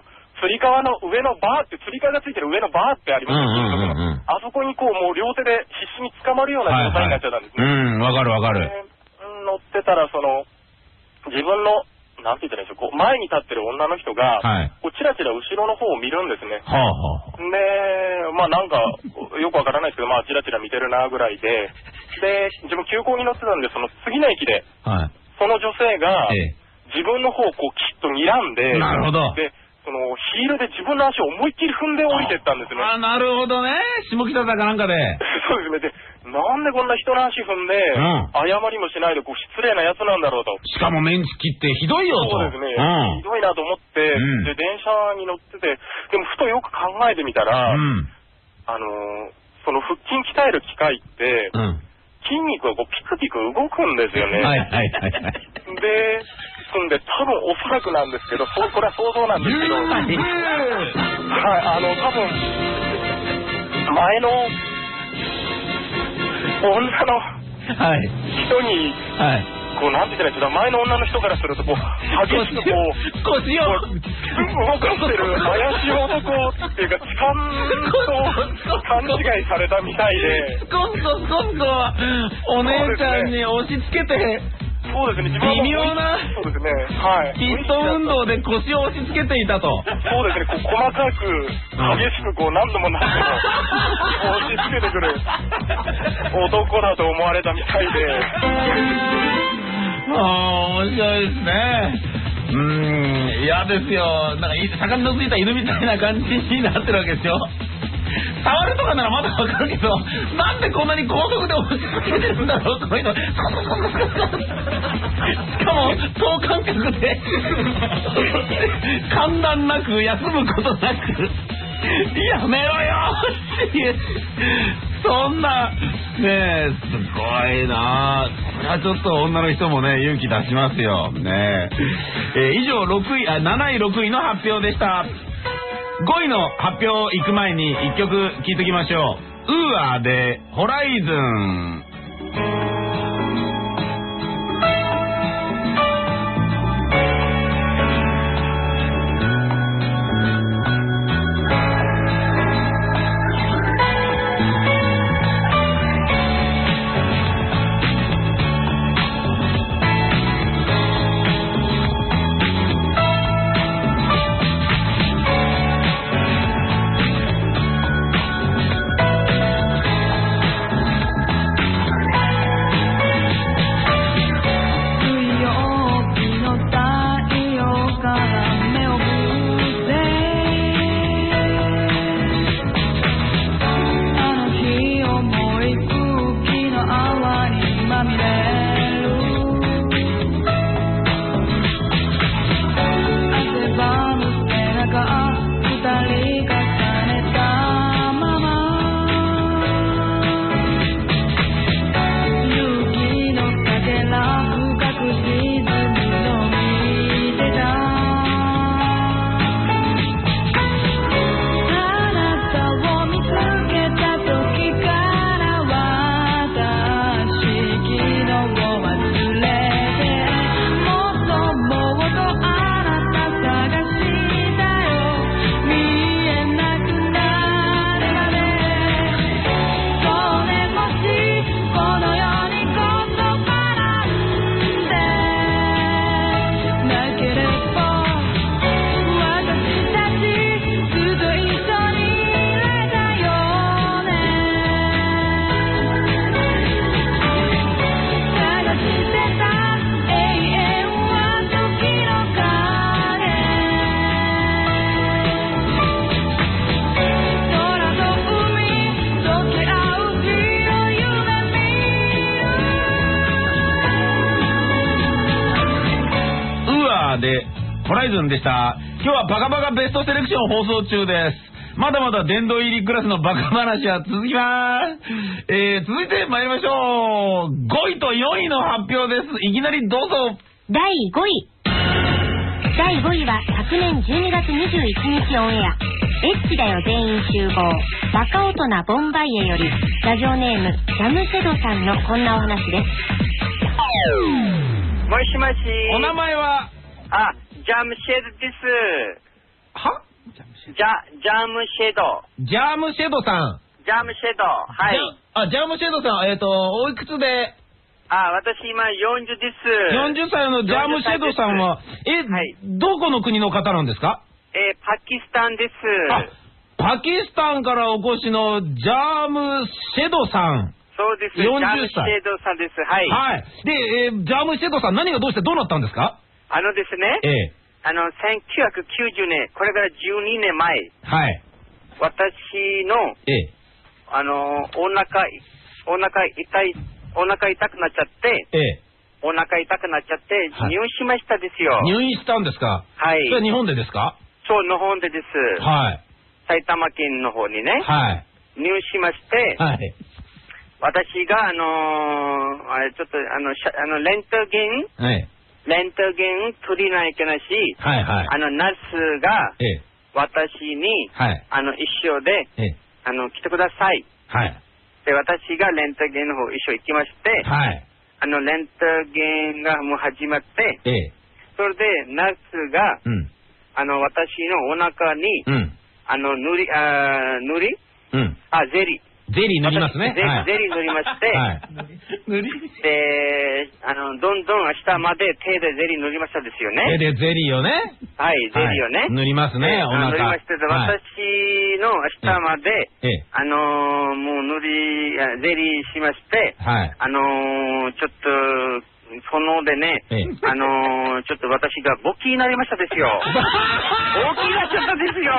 つり革の上のバーって、つり革がついてる上のバーってありますよね。あそこにこう、もう両手で必死に捕まるような状態になっちゃったんですね。 うん、わかるわかる。 乗ってたら、その、自分の、なんて言ったらいいんでしょう、こう前に立ってる女の人が、はい、こうチラチラ後ろの方を見るんですね。はあはあ、で、まあなんか、よくわからないですけど、まあチラチラ見てるなぐらいで、で、自分急行に乗ってたんで、その次の駅で、はい、その女性が、ええ、自分の方をこうきっと睨んで、 なるほど。 で、そのヒールで自分の足を思いっきり踏んで降りてったんですね。 あ、なるほどね。下北沢かなんかで。 そうですね。で、なんでこんな人の足踏んで、うん、謝りもしないでこう失礼なやつなんだろうと。 しかもメンチ切ってひどいよと。 そうですね。うん、ひどいなと思って、うん、で、電車に乗ってて、でもふとよく考えてみたら、うん、あのー、その腹筋鍛える機械って、うん、筋肉がこうピクピク動くんですよね。はいはいはいはい。で、そんで多分おそらくなんですけど、これは想像なんですけど、はい、あの、多分、前の女の人に、はい、こう、なんて言ったらいいんですか、前の女の人からすると、こう、激しくこう、 腰を動かしてる怪しい男っていうか、痴漢と勘違いされたみたいで。 スコスコスコスコ、お姉ちゃんに押し付けて、 そうですね、 微妙な、 そうですね、はい。 ピスト運動で腰を押し付けていたと。 そうですね、こう細かく、激しくこう何度も何度も押し付けてくる男だと思われたみたいで。 ああ、面白いですね。うーん、嫌ですよ。なんか、盛んのついた犬みたいな感じになってるわけですよ。触るとかならまだわかるけど、なんでこんなに高速で押し付けてるんだろうとかいうの、しかも等間隔で間断なく休むことなくやめろよっていう、そんなねえ、すごいな。これはちょっと女の人もね、勇気出しますよね。えー、以上ろくい、あ、なないろくいの発表でした。ごいの発表行く前にいっきょく聴いておきましょう。ウーアーでホライズン。でホライズンでした。今日はバカバカベストセレクション放送中です。まだまだ殿堂入りクラスのバカ話は続きます。えー、続いて参りましょう。ごいとよんいの発表です。いきなりどうぞ。 だいごい。だいごいは昨年じゅうにがつにじゅういちにちオンエア、エッチだよ全員集合バカ大人ボンバイエより、ラジオネームジャムセドさんのこんなお話です。 もしもし。 お名前は？ あ、ジャムシェドです。 は？ ジャ、ジャムシェド。 ジャムシェドさん。 ジャムシェド。はい。 あ、ジャムシェドさん、えっと、おいくつで？ あ、私今よんじゅうです。 よんじゅっさいのジャムシェドさんは、え、はい、どこの国の方なんですか？ えー、パキスタンです。 あ、パキスタンからお越しのジャムシェドさん。 そうです。 よんじゅっさい。 ジャムシェドさんです。はい。 はい。で、えー、ジャムシェドさん、何がどうしてどうなったんですか？ あのですね。ええ。あの、せんきゅうひゃくきゅうじゅうねん、これからじゅうにねんまえ。はい。私の、ええ。あの、お腹、お腹痛い、お腹痛くなっちゃって、ええ。お腹痛くなっちゃって、入院しましたですよ。 入院したんですか？はい。それは日本でですか？ そう、日本でです。はい。埼玉県の方にね。はい。入院しまして、はい。私が、あのー、あれ、ちょっと、あの、しゃあのレントゲン、はい。レントゲン取りないけないし、はいはい。あの、ナースが、ええ。私に、はい。あの、一緒で、ええ。あの、来てください。はい。で、私がレントゲンの方一緒行きまして、はい。あの、レントゲンがもう始まって、ええ。それで、ナースが、うん。あの、私のお腹に、うん。あの、塗り、あ塗りうん。あ、ゼリー。 ゼリー塗りますね。 ゼリー塗りまして、はい、塗りで、あの、どんどん下まで手でゼリー塗りましたですよね。 手でゼリーをね。 はい、ゼリーをね。はい、 塗りますね、お腹。 塗りまして、はい、私の下まで、ええ、あのー、もう塗り、ゼリーしまして、はい、あのー、ちょっと、そのでね、ええ、あのー、ちょっと私が勃起になりましたですよ。勃起になっちゃったですよ。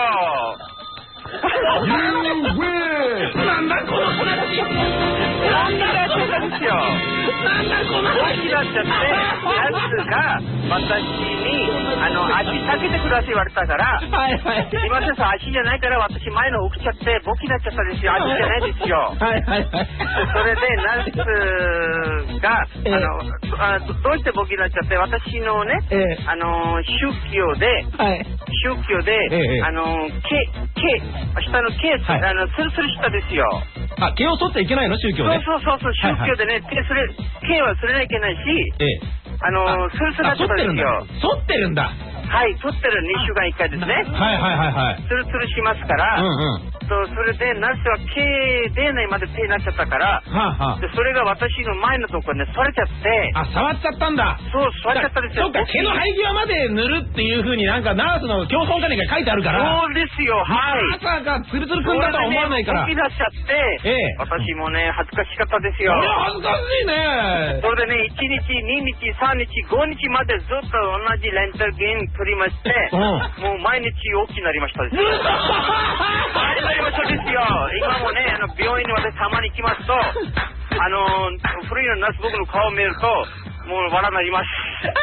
なんだこの話。 なんだこの話よ。 なんだこの話。 だっちゃって、やつが私にあの足避けてください言われたから、はいはい。すいませんさ、足じゃないから私前の起きちゃってボキになっちゃったですよ。足じゃないですよ。はいはいはい。それでナースがあのあどうしてボキになっちゃって私のね、えー、あの宗教で、はい、宗教で、えー、あの毛毛下の毛、はい、あのスルスルしたですよ。 あ、毛を剃っちゃいけないの宗教で。 そうそうそうそう、宗教でね、毛すれ毛はすれないといけないし、ええ、あのスルスルなっちゃったですよ。 剃ってるんだ。 はい、取ってるにしゅうかんいっかいですね。 はいはいはいはい。 ツルツルしますから、うんうん、とそれでナスは毛でないまで手になっちゃったから、はあはあ、でそれが私の前のところね、それちゃって。 あ、触っちゃったんだ。 そう、触っちゃったですよ。 そうか、毛の生え際まで塗るっていうふうになんかナースの競争課に書いてあるから。 そうですよ、はい。 まさかツルツルくんだとは思わないから。 吹き出しちゃって、ええ、私もね、恥ずかしかったですよ。 それは恥ずかしいね。 それでね、いちにち、ににち、さんにち、ごにちまでずっと同じレンタルゲーム取りまして、もう毎日大きくなりましたですよ。大きくなりましたですよ。今もね、あの病院に私たまに行きますと、あの古いのナース僕の顔を見るともう笑になります。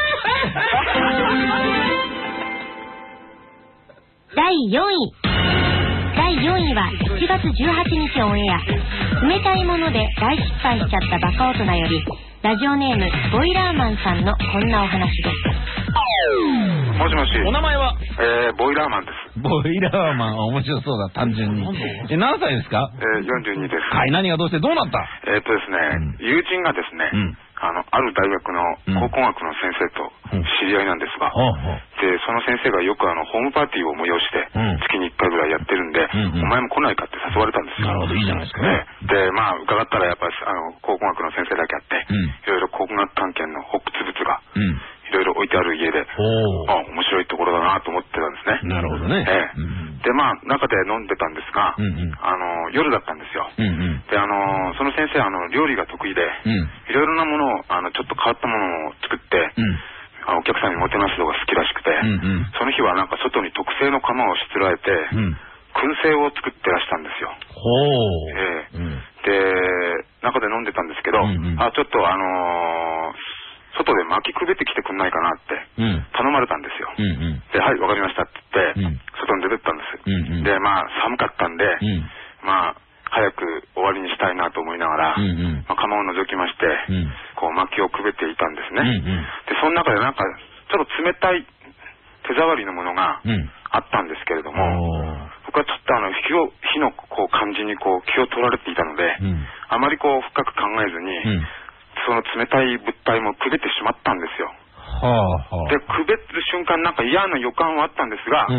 だいよんい。だいよんいはいちがつじゅうはちにちオンエア。冷たいもので大失敗しちゃったバカ大人より、ラジオネームボイラーマンさんのこんなお話です。 もしもし。 お名前は？ えー、ボイラーマンです。 ボイラーマン、面白そうだ、単純に。え、何歳ですか？ えー、よんじゅうにです。 はい、何がどうしてどうなった？ えーっとですね、うん、友人がですね、うん、あの、ある大学の考古学の先生と知り合いなんですが、うん、で、その先生がよくあの、ホームパーティーを催して、月にいっかいぐらいやってるんで、うんうん、お前も来ないかって誘われたんですよ。 なるほど、いいじゃないですかね。 で、まあ、伺ったらやっぱり、あの、考古学の先生だけあって、いろいろ考古学関係の発掘物が、うんいろいろ置いてある家で、あ、面白いところだなと思ってたんですね。 なるほどね。ええうん、で、まあ、中で飲んでたんですが、うんうん、あの、夜だったんですよ。うんうん、で、あの、その先生、あの、料理が得意で、いろいろなものを、あの、ちょっと変わったものを作って、うん、あのお客さんにもてなすのが好きらしくて、うんうん、その日はなんか外に特製の釜をしつらえて、うん、燻製を作ってらしたんですよ。 ほう。 ええうん、で、中で飲んでたんですけど、うんうん、あ、ちょっとあのー、外で巻きくべってきてくんないかなって頼まれたんですよ。うんうん、で、はい、わかりましたって言って、うん、外に出てったんです。うんうん、で、まあ、寒かったんで、うん、まあ、早く終わりにしたいなと思いながら、うんうんまあ、釜を覗きまして、うん、こう、薪をくべっていたんですね。うんうん、で、その中でなんか、ちょっと冷たい手触りのものがあったんですけれども、うん、僕はちょっとあの、火を、火のこう感じにこう、気を取られていたので、うん、あまりこう、深く考えずに、うんその冷たい物体もくべってしまったんですよ。はあはあ、で、くべる瞬間なんか嫌な予感はあったんですが、うん、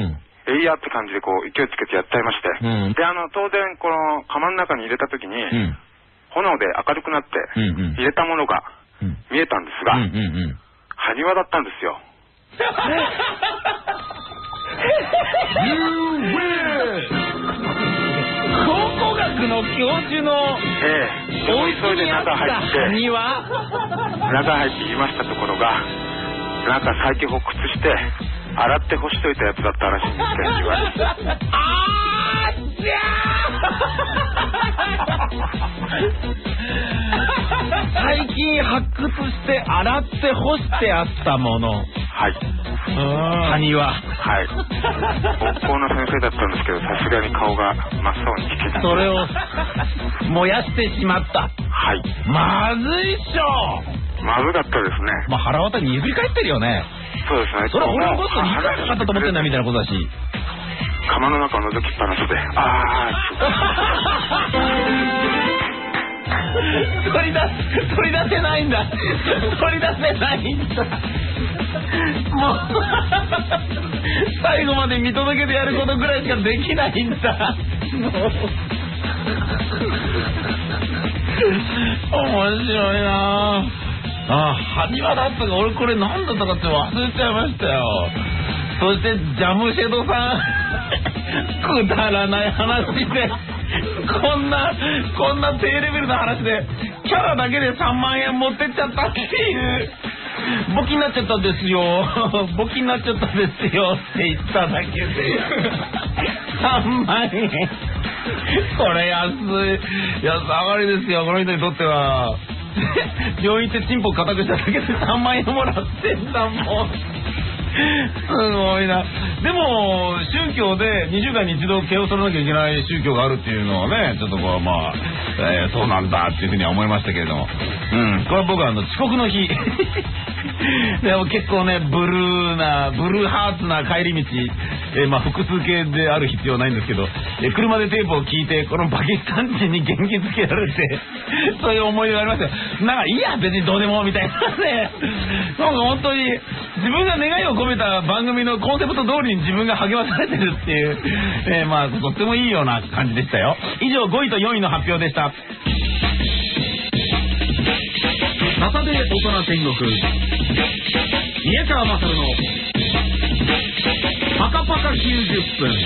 えいやって感じでこう勢いつけてやっちゃいまして、うん、であの当然この釜の中に入れた時に、うん、炎で明るくなって、うんうん、入れたものが見えたんですが、うんうんうん、埴輪だったんですよ。 考古学の教授の、 ええ、お急いで中入って埴輪中入って言いましたところが、なんか最近発掘して洗って干しといたやつだったらしいんですけど、埴輪です。 あーじゃー最近発掘して洗って干してあったもの。 はい。 埴輪。 はい。高校の先生だったんですけど、さすがに顔が真っ青にしてた。 それを燃やしてしまった。 はい。 まずいっしょ。 まずかったですね。 まあ腹渡りにゆぐり返ってるよね。 そうですね。 それは俺のことにいかなかったと思ってんだみたいなことだし。 釜の中を覗きっぱなしで、あー取り出す取り出せないんだ。取り出せないんだ。もう最後まで見届けてやることぐらいしかできないんだ。もう面白いなあ。埴輪だったか、俺これ何だったかって忘れちゃいましたよ。そしてジャムシェドさんくだらない話でこんなこんな低レベルな話でキャラだけでさんまんえん持ってっちゃったっていう、簿記になっちゃったんですよ簿記になっちゃったんですよって言っただけでさんまんえんこれ安い安上がりですよ、この人にとっては。病院行ってチンポ固くしただけでさんまんえんもらってんだもん。すごいな。でも宗教でにしゅうかんに一度毛を剃らなきゃいけない宗教があるっていうのはね、ちょっとこうまあ、えー、そうなんだっていうふうには思いましたけれども、うんこれは僕はあの遅刻の日でも結構ねブルーなブルーハーツな帰り道、えー、まあ複数形である必要はないんですけど、えー、車でテープを聞いてこのパキスタン人に元気づけられてそういう思い出がありましたよ。なんかいいや別にどうでもみたいなね、なんか本当に自分が願いを込めた番組のコンセプト通りに自分が励まされてるっていう、えー、まあとってもいいような感じでしたよ。以上ごいとよんいの発表でした。サタデー大人天国、宮川勝のパカパカきゅうじゅっぷん。 テ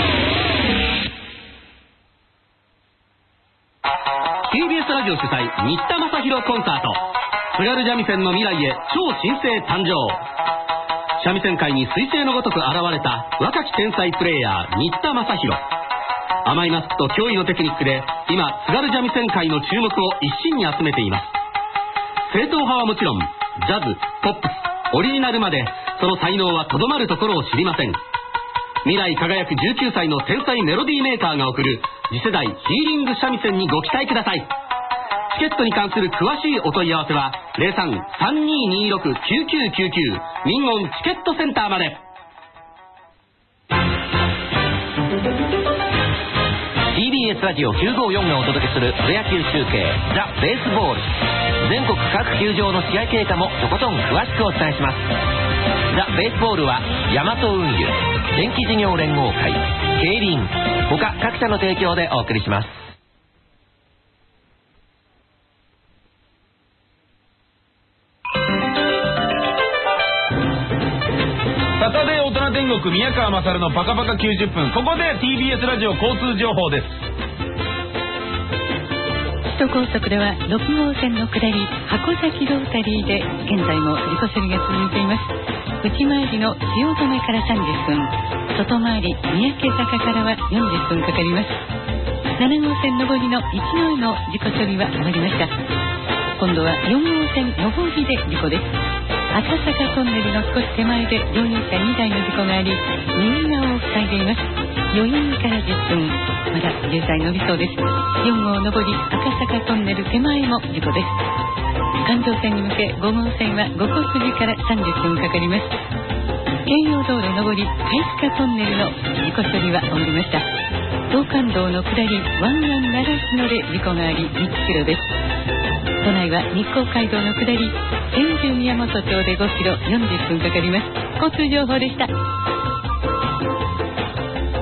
ィービーエス ラジオ主催新田正宏コンサート、津軽三味線の未来へ超新星誕生。三味線界に彗星のごとく現れた若き天才プレイヤー新田正宏。甘いマスクと驚異のテクニックで今津軽三味線界の注目を一身に集めています。正統派はもちろんジャズ、ポップス、オリジナルまでその才能はとどまるところを知りません。未来輝くじゅうきゅうさいの天才メロディーメーカーが送る次世代ヒーリング三味線にご期待ください。チケットに関する詳しいお問い合わせは ゼロさん さんにーにーろく きゅうきゅうきゅうきゅう 民音チケットセンターまで。 ティービーエス ラジオきゅうごよんがお届けするプロ野球中継ザ・ベースボール。全国各球場の試合経過もとことん詳しくお伝えします。ザ・ベースボールはヤマト運輸、電気事業連合会、競輪他各社の提供でお送りします。 サタデー大人天国、宮川勝のパカパカきゅうじゅっぷん。ここで ティービーエス ラジオ交通情報です。 首都高速ではろくごうせんの下り箱崎ロータリーで現在も事故処理が続いています。内回りの塩染からさんじゅっぷん、外回り三宅坂からはよんじゅっぷんかかります。ななごうせん上りの一ノ井の事故処理は終わりました。今度はよんごうせん上りで事故です。赤坂トンネルの少し手前で乗用車にだいの事故があり右側を塞いでいます。余裕からじゅっぷん、まだ渋滞伸びそうです。よん号上り赤坂トンネル手前も事故です。環状線に向けごごうせんは五国寺からさんじゅっぷんかかります。京葉道路上り貝塚トンネルの事故処理は終わりました。東関道の下り湾岸長篠で事故がありいちキロです。都内は日光街道の下り天神宮本町でごキロよんじゅっぷんかかります。交通情報でした。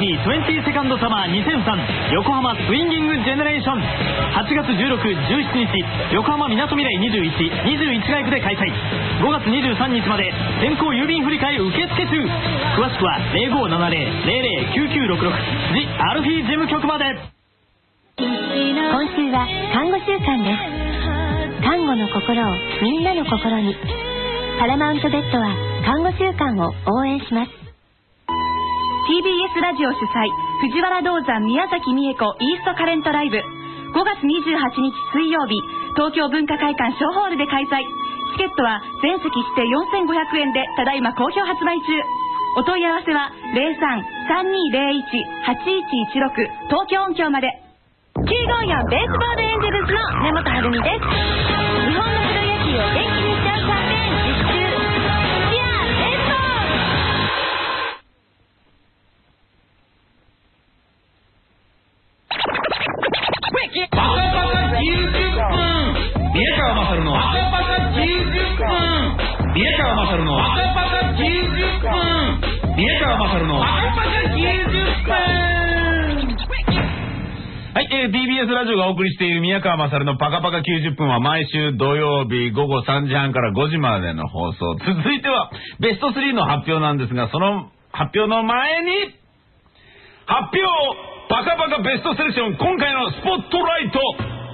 ティにじゅうにセカンドサマーにせんさん横浜スインギングジェネレーションはちがつじゅうろく、じゅうしちにち横浜みなとみらいにじゅういち、にじゅういち街区で開催。ごがつにじゅうさんにちまで先行郵便振り替え受付中。詳しくはゼロごーななゼロ ゼロゼロきゅうきゅうろくろく ジ・アルフィー事務局まで。 今週は看護週間です。看護の心をみんなの心に。パラマウントベッドは看護週間を応援します。 ティービーエス ラジオ主催藤原道山宮崎美恵子イーストカレントライブごがつにじゅうはちにち水曜日東京文化会館小ホールで開催。チケットは全席指定よんせんごひゃくえんでただいま好評発売中。お問い合わせは ゼロさん さんにゼロいち はちいちいちろく 東京音響まで。 きゅうごよんベースボールエンジェルスの根本晴美です。日本のプロ野球を元気にしちゃうキャンペーン実施中。チアベースボール。 バカバカきゅうじゅっぷん宮川勝のバカバカきゅうじゅっぷん宮川勝のバカバカきゅうじゅっぷん宮川勝のバカバカきゅうじゅっぷん。はい、えー、ティービーエス ラジオがお送りしている宮川勝のパカパカきゅうじゅっぷんは毎週土曜日午後さんじはんからごじまでの放送。続いてはベストスリーの発表なんですが、その発表の前に発表パカパカベストセレクション今回のスポットライト。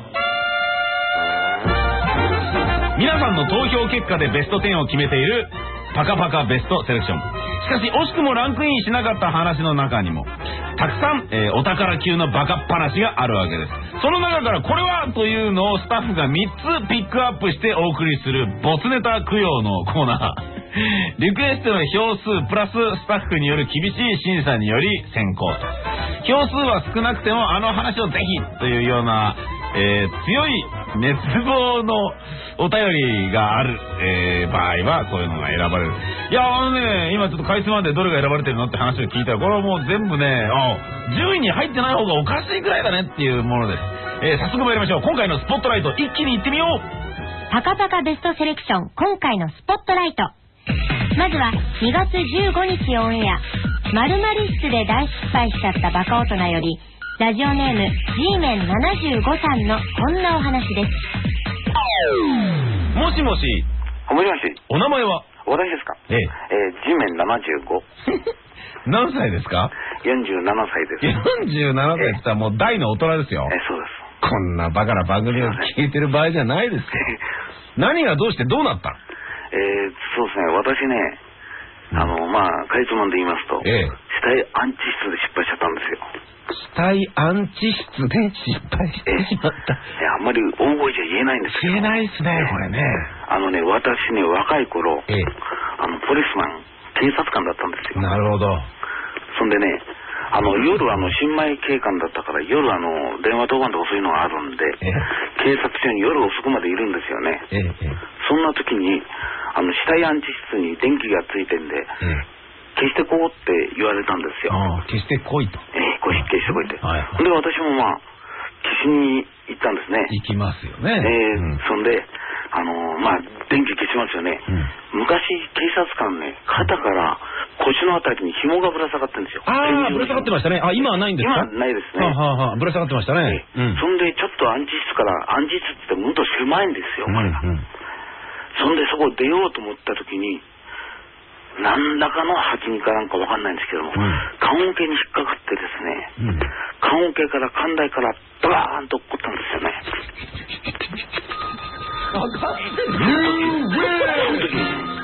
皆さんの投票結果でベストじゅうを決めているパカパカベストセレクション。しかし惜しくもランクインしなかった話の中にもたくさん、えー、お宝級のバカっ話があるわけです。その中からこれはというのをスタッフがみっつピックアップしてお送りするボツネタ供養のコーナー。リクエストの票数プラススタッフによる厳しい審査により選考。票数は少なくてもあの話をぜひというような、えー、強い熱望のお便りがある、えー、場合はこういうのが選ばれる。いやあのね今ちょっとかいつまんでどれが選ばれてるのって話を聞いたらこれはもう全部ねあ順位に入ってない方がおかしいくらいだねっていうものです。えー、早速参りましょう。今回のスポットライト一気にいってみよう。 パカパカベストセレクション今回のスポットライト。まずはにがつじゅうごにちオンエア〇〇室で大失敗しちゃったバカ大人よりラジオネーム G メンななじゅうごさんのこんなお話です。 もしもしもしもしお名前は私ですか。 えええー、G メンななじゅうご何歳ですか。 よんじゅうななさいです。 よんじゅうななさいって言ったらもう大の大人ですよ。 えー、そうです。 こんなバカな番組を聞いてる場合じゃないですよ。何がどうしてどうなったの。 えー、そうですね私ねあのまあかいつまんで言いますと、ええ、死体安置室で失敗しちゃったんですよ。 死体安置室で失敗してしまった。 えー、あんまり大声じゃ言えないんですけど。 言えないですね、えー、これね。 あのね私ね若い頃、えー、あのポリスマン警察官だったんですよ。 なるほど。 そんでねあの夜あの新米警官だったから夜あの電話当番とかそういうのがあるんで、えー、警察署に夜遅くまでいるんですよね。えー、そんな時にあの死体安置室に電気がついてんで、えー、消してこうって言われたんですよ。 あ消してこいと。 えー、こう消してこいって。はい、で私もまあ消しに行ったんですね。 行きますよね。 えーうん、そんであのー、まあ電気消しますよね。うん、昔警察官ね肩から腰のあたりに紐がぶら下がってるんですよ。 ああぶら下がってましたね。あ今はないんですか。 今はないですね。 はあはあ、ぶら下がってましたね。 えーうん、そんでちょっと安置室から安置室ってもっと狭いんですよこれが。うんうん、そんでそこを出ようと思った時に何らかの発人かなんかわかんないんですけども、うん、棺桶に引っかかってですね、うん、棺桶から棺台からバーンと落っこったんですよね。 分かってる。うんち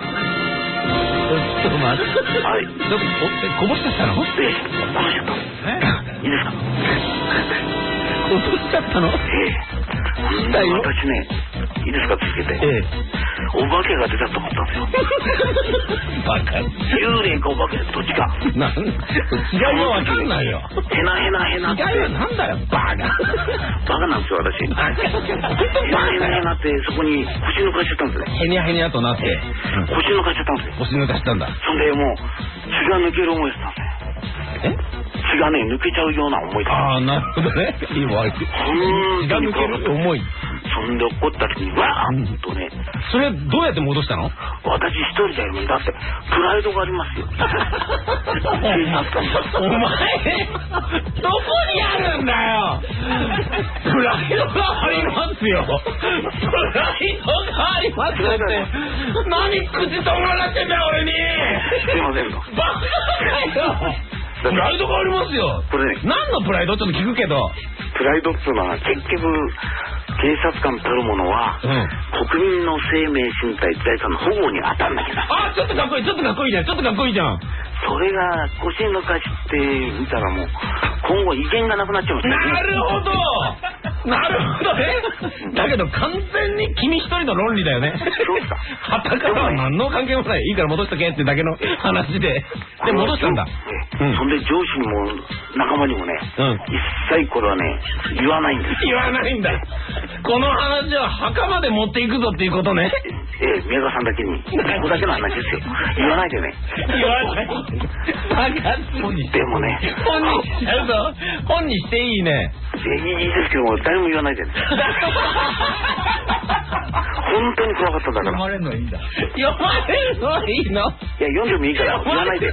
ょっと待って。はい。どこぼしちゃったの？ で、こぼしちゃった。え？いいですか？ こぼしちゃったの？ ええ。私ね、いいですか続けて。ええ。お化けが出たと思ったんですよ。 バカ。 幽霊かお化けどっちか。 なん、違いがわかんないよ。 へなへなへなって。 違いはなんだよ、バカ。 バカなんですよ私。へなへなへなってそこに腰抜かしちゃったんですね。 へにゃへにゃとなって。 腰抜かしちゃったんですよ。 腰抜かしたんだ。 そんでもう血が抜ける思いしたんですね。え？血がね抜けちゃうような思いだ。 ああなるほどね。いいわ。 血が抜ける思い。 そんで怒った時にわーっとね、 それどうやって戻したの？ 私一人じゃいるんだってプライドがありますよ。警察官がお前どこにあるんだよ。プライドがありますよ。プライドがありますよって何口止まらなってんだよ俺に。 すいませんと。 バカだよ。プライドがありますよ。 これね、 何のプライドちょっと聞くけど。 プライドっつうのは結局警察官たるものは、うん、国民の生命身体財産の保護に当たんなきゃな。 あ、ちょっとかっこいい、ちょっとかっこいいじゃん、ちょっとかっこいいじゃん。 それが腰抜かしてみたらもう今後威厳がなくなっちゃうんですよ。 なるほどなるほどね。だけど完全に君一人の論理だよね。 そうですか。 はたからは何の関係もない。いいから戻しとけってだけの話で。で戻したんだ。 うん、そんで上司にも仲間にもね、うん、一切これはね言わないんです。 言わないんだ。この話は墓まで持っていくぞっていうことね。 ええ、宮川さんだけにここだけの話ですよ。言わないでね。 言わない。 でもね、 本にしちゃうぞ。本にしていいね。 いいですけども誰も言わないでね。本当に怖かったんだから。 読まれるのいいんだ。読まれるのはいいの？いや読んでもいいから言わないで。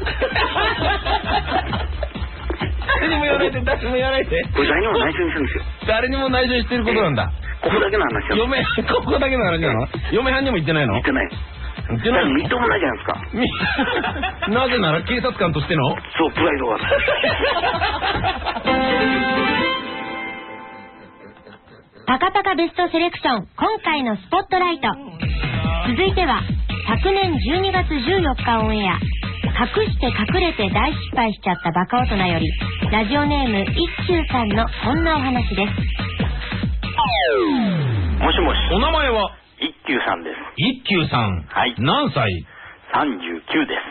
誰にも言わないで、誰にも言わないで。 これ誰にも内緒にしてるんですよ。 誰にも内緒にしてることなんだ。 ここだけの話よ。 嫁、ここだけの話なの？嫁はんにも言ってないの？ 言ってない。 言ってないの？ みっともないじゃないですか。 なぜなら警察官としての？ そう、プライドが。 パカパカベストセレクション今回のスポットライト。続いては昨年じゅうにがつじゅうよっかオンエア、隠して隠れて大失敗しちゃったバカ大人よりラジオネーム一休さんのこんなお話です。 もしもし、 お名前は？ 一休さんです。 一休さん、 はい。 何歳？ さんじゅうきゅうです。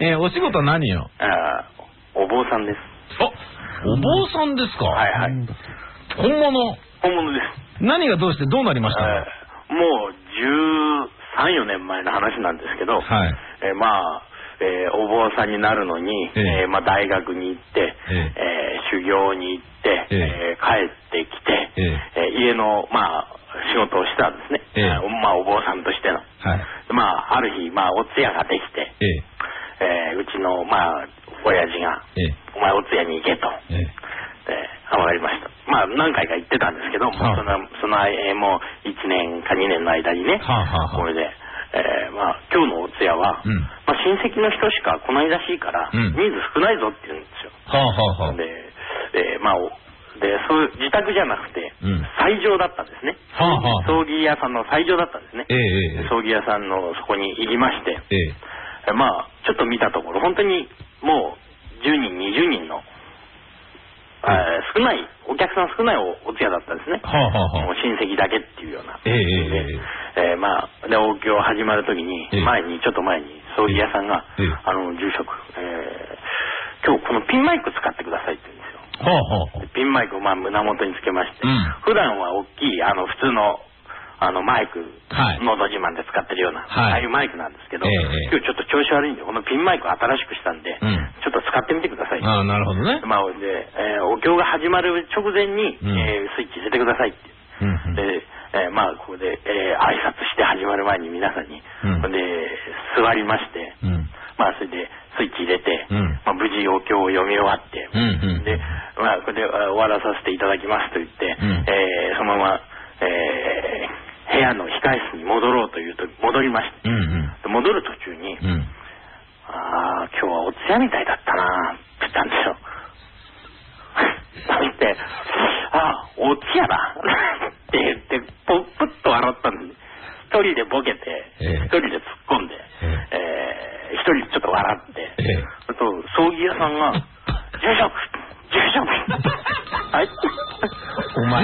えー、お仕事何よ？ あ、お坊さんです。 あ、お坊さんですか？ はいはい。 本物？ 本物です。 何がどうしてどうなりました？ えー、もうじゅうさん、よねんまえの話なんですけど、 はい。 えー、まあ、えー、お坊さんになるのに、えー、えー、まあ大学に行って、えーえー、修行に行って、えーえー、帰ってきて、えーえー、家のまあ仕事をしたんですね。えー、まあお坊さんとしての。はい。まあある日まあお通夜ができて、えー、えー、うちのまあ親父が、えー、お前お通夜に行けと。えーあ、わかりました。まあ何回か行ってたんですけど、はあ、そのそのえー、もういちねんかにねんの間にね、はあはあ、これで、えー、まあ今日のお通夜は、うん、まあ、親戚の人しか来ないらしいから、うん、人数少ないぞって言うんですよ。はあはあ、で、でまあでそういう自宅じゃなくて、うん、斎場だったんですね。はあはあ、葬儀屋さんの斎場だったんですね。えー、葬儀屋さんのそこに行きまして、えー、まあちょっと見たところ本当にもうじゅうにんにじゅうにんのあ少ないお客さん少ない お, お通夜だったんですね。はあはあ、もう親戚だけっていうような。えー、えー、まあでお経始まる時に、えー、前にちょっと前に葬儀屋さんが、えー、あの住職、えー、今日このピンマイク使ってくださいって言うんですよ。はあはあ、ピンマイクをまあ胸元につけまして、うん、普段は大きいあの普通のあのマイク、はい、のど自慢で使ってるような、はい、ああいうマイクなんですけど、えー、今日ちょっと調子悪いんでこのピンマイクを新しくしたんで、うん、ちょっと使ってみてください。 ああ、なるほどね。 まあで、えー、お経が始まる直前に、うん、えー、スイッチ入れてくださいって、うん、で、えー、まあここで、えー、挨拶して始まる前に皆さんに、うん、で座りまして、うん、まあそれでスイッチ入れて、うん、まあ、無事お経を読み終わって、うんうん、で、まあこれで終わらさせていただきますと言って、うん、えー、そのまま、えー部屋の控室に戻ろうというと戻りました、うんうん、戻る途中に、うん、ああ今日はお通夜みたいだったなって言ったんですよ。そしてああお通夜だって言ってポップッと笑ったんです。一人でボケて、えー、一人で突っ込んで、えーえー、一人でちょっと笑って、えー、あと葬儀屋さんが住職住職はいお前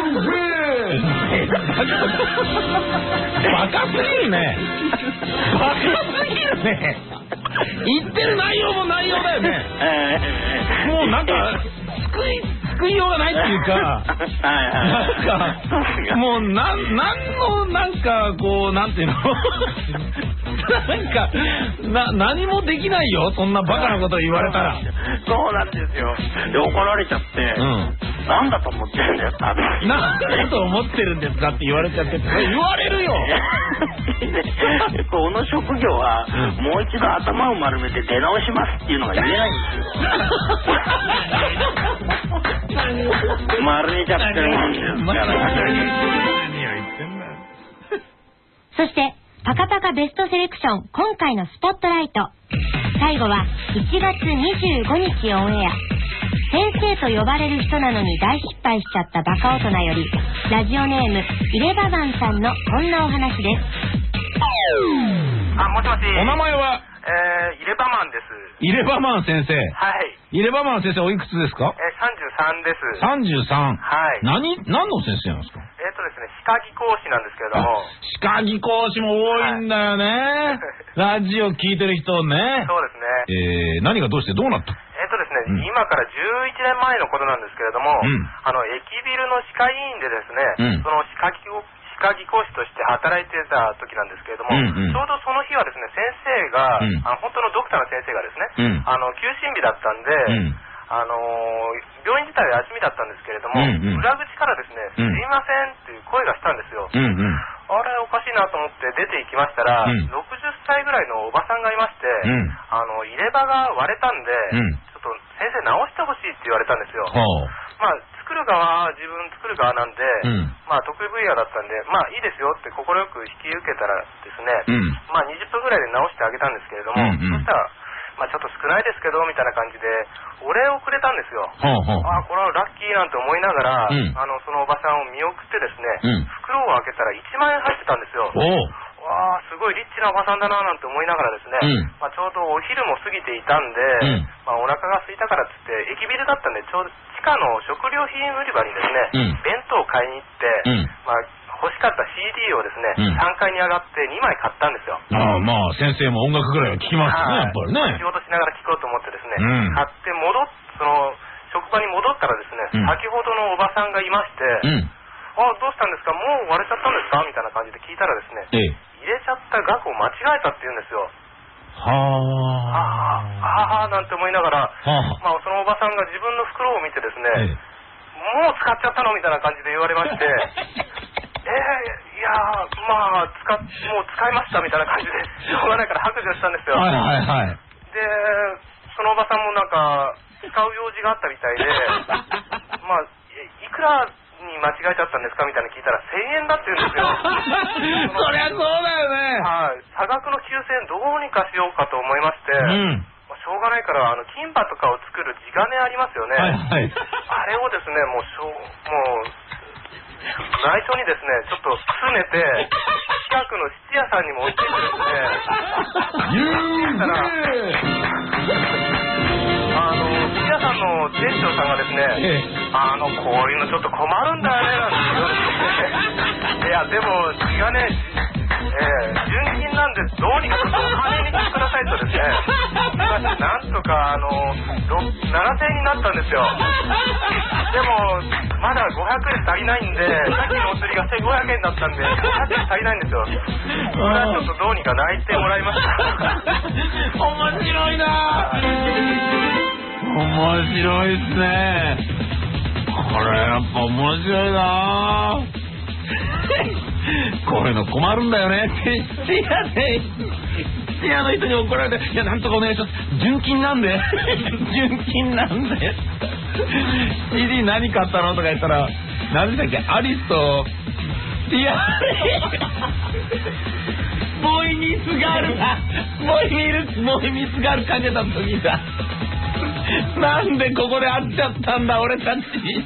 バカすぎるね。バカすぎるね。言ってる内容も内容だよね。えー、もうなんか救い救いようがないっていうか、なんかもうなんなんのなんかこうなんていうのなんかな何もできないよそんなバカなこと言われたら。 そうなんですよ。で怒られちゃって、うん、 なんだと思ってるんだよって話。 なんだと思ってるんですかって言われちゃって、言われるよ。 この職業はもう一度頭を丸めて出直しますっていうのが言えないんですよ。丸めちゃってるもんですから。 そしてパカパカベストセレクション、今回のスポットライト、最後はいちがつにじゅうごにちオンエア、先生と呼ばれる人なのに大失敗しちゃったバカ大人より、ラジオネームイレバマンさんのこんなお話です。 あ、もしもし。 お名前は？ えー、イレバマンです。 イレバマン先生。 はい。 イレバマン先生おいくつですか？ えー、さんじゅうさんです。 さんじゅうさん。 はい。 何、何の先生なんですか？ えっとですね、歯科技講師なんですけれども。 歯科技講師も多いんだよね。はい、ラジオ聞いてる人ね。 そうですね。えー、何がどうしてどうなった？ えっとですね、うん、今からじゅういちねんまえのことなんですけれども、うん、あの、駅ビルの歯科医院でですね、うん、その歯科技歯科技講師として働いてた時なんですけれども、うんうん、ちょうどその日はですね、先生が、うん、あの本当のドクターの先生がですね、うん、あの休診日だったんで、うん、あのー、病院自体は休みだったんですけれども、うんうん、裏口からですね、うん、すいませんっていう声がしたんですよ。うんうん、あれおかしいなと思って出て行きましたら、うん、ろくじゅっさいぐらいのおばさんがいまして、うん、あの入れ歯が割れたんで、うん、ちょっと先生直してほしいって言われたんですよ。まあ作る側、自分作る側なんで、うん、まあ得意分野だったんで、まあいいですよって快く引き受けたらですね、うん、まあにじゅっぷんぐらいで直してあげたんですけれども、うんうん、そしたら、まあちょっと少ないですけど、みたいな感じで、お礼をくれたんですよ。ほうほう、ああ、これはラッキーなんて思いながら、うん、あの、そのおばさんを見送ってですね、うん、袋を開けたらいちまんえん入ってたんですよ。わあ、すごいリッチなおばさんだななんて思いながらですね、うん、まあ、ちょうどお昼も過ぎていたんで、うん、まあ、お腹が空いたからっつって駅ビルだったんで、ちょうど地下の食料品売り場にですね、うん、弁当を買いに行って、うん、まあ、欲しかった シーディー をですね、うん、さんがいに上がってにまい買ったんですよ。 ああ、まあ先生も音楽ぐらいは聴きますね、やっぱりね。 仕事しながら聴こうと思ってですね、うん、買って戻っその職場に戻ったらですね、うん、先ほどのおばさんがいまして、うん、あ、どうしたんですか、もう割れちゃったんですかみたいな感じで聞いたらですね、ええ、入れちゃった額を間違えたって言うんですよ。はあ、はあ、なんて思いながら、はあ、まあ、そのおばさんが自分の袋を見てですね、ええ、もう使っちゃったのみたいな感じで言われまして、えー、いやー、まあ使っ、もう使いましたみたいな感じで、しょうがないから白状したんですよ。はいはいはい。で、そのおばさんもなんか、使う用事があったみたいで、まあ、いくらに間違えちゃったんですかみたいな聞いたらせんえんだって言うんですよ。 そりゃそうだよね。 はい。差額のきゅうせんえんどうにかしようかと思いまして、うん、まあ、しょうがないから、あの、金歯とかを作る地金ありますよね。はいはい。あれをですね、もうしょう、もう、内緒にですね、ちょっとくすねて、近くの質屋さんにも置いていてですね、だから、あの、質屋さんの店長さんがですね、あの、こういうのちょっと困るんだよね、なんて言われて、いや、でも、血がね、えー、純金なんでどうにかちょっとお金にしてくださいとですね、なんとか、あの、ななせんえんになったんですよ。でも、まだごひゃくえん足りないんで、さっきのお釣りがせんごひゃくえんだったんで、ごひゃくえん足りないんですよ。これはちょっとどうにか泣いてもらいました。 面白いなぁ。面白いっすね。これやっぱ面白いなぁ。こういうの困るんだよねって質屋で、質屋の人に怒られて、いや、なんとかお願いします。純金なんで。純金なんで。シーディー 何買ったのとか言ったら、何だっけ、アリスと、いや、ボイミスガールだ。ボイミル、ボイミスガールかけた時だ。なんでここで会っちゃったんだ、俺たち。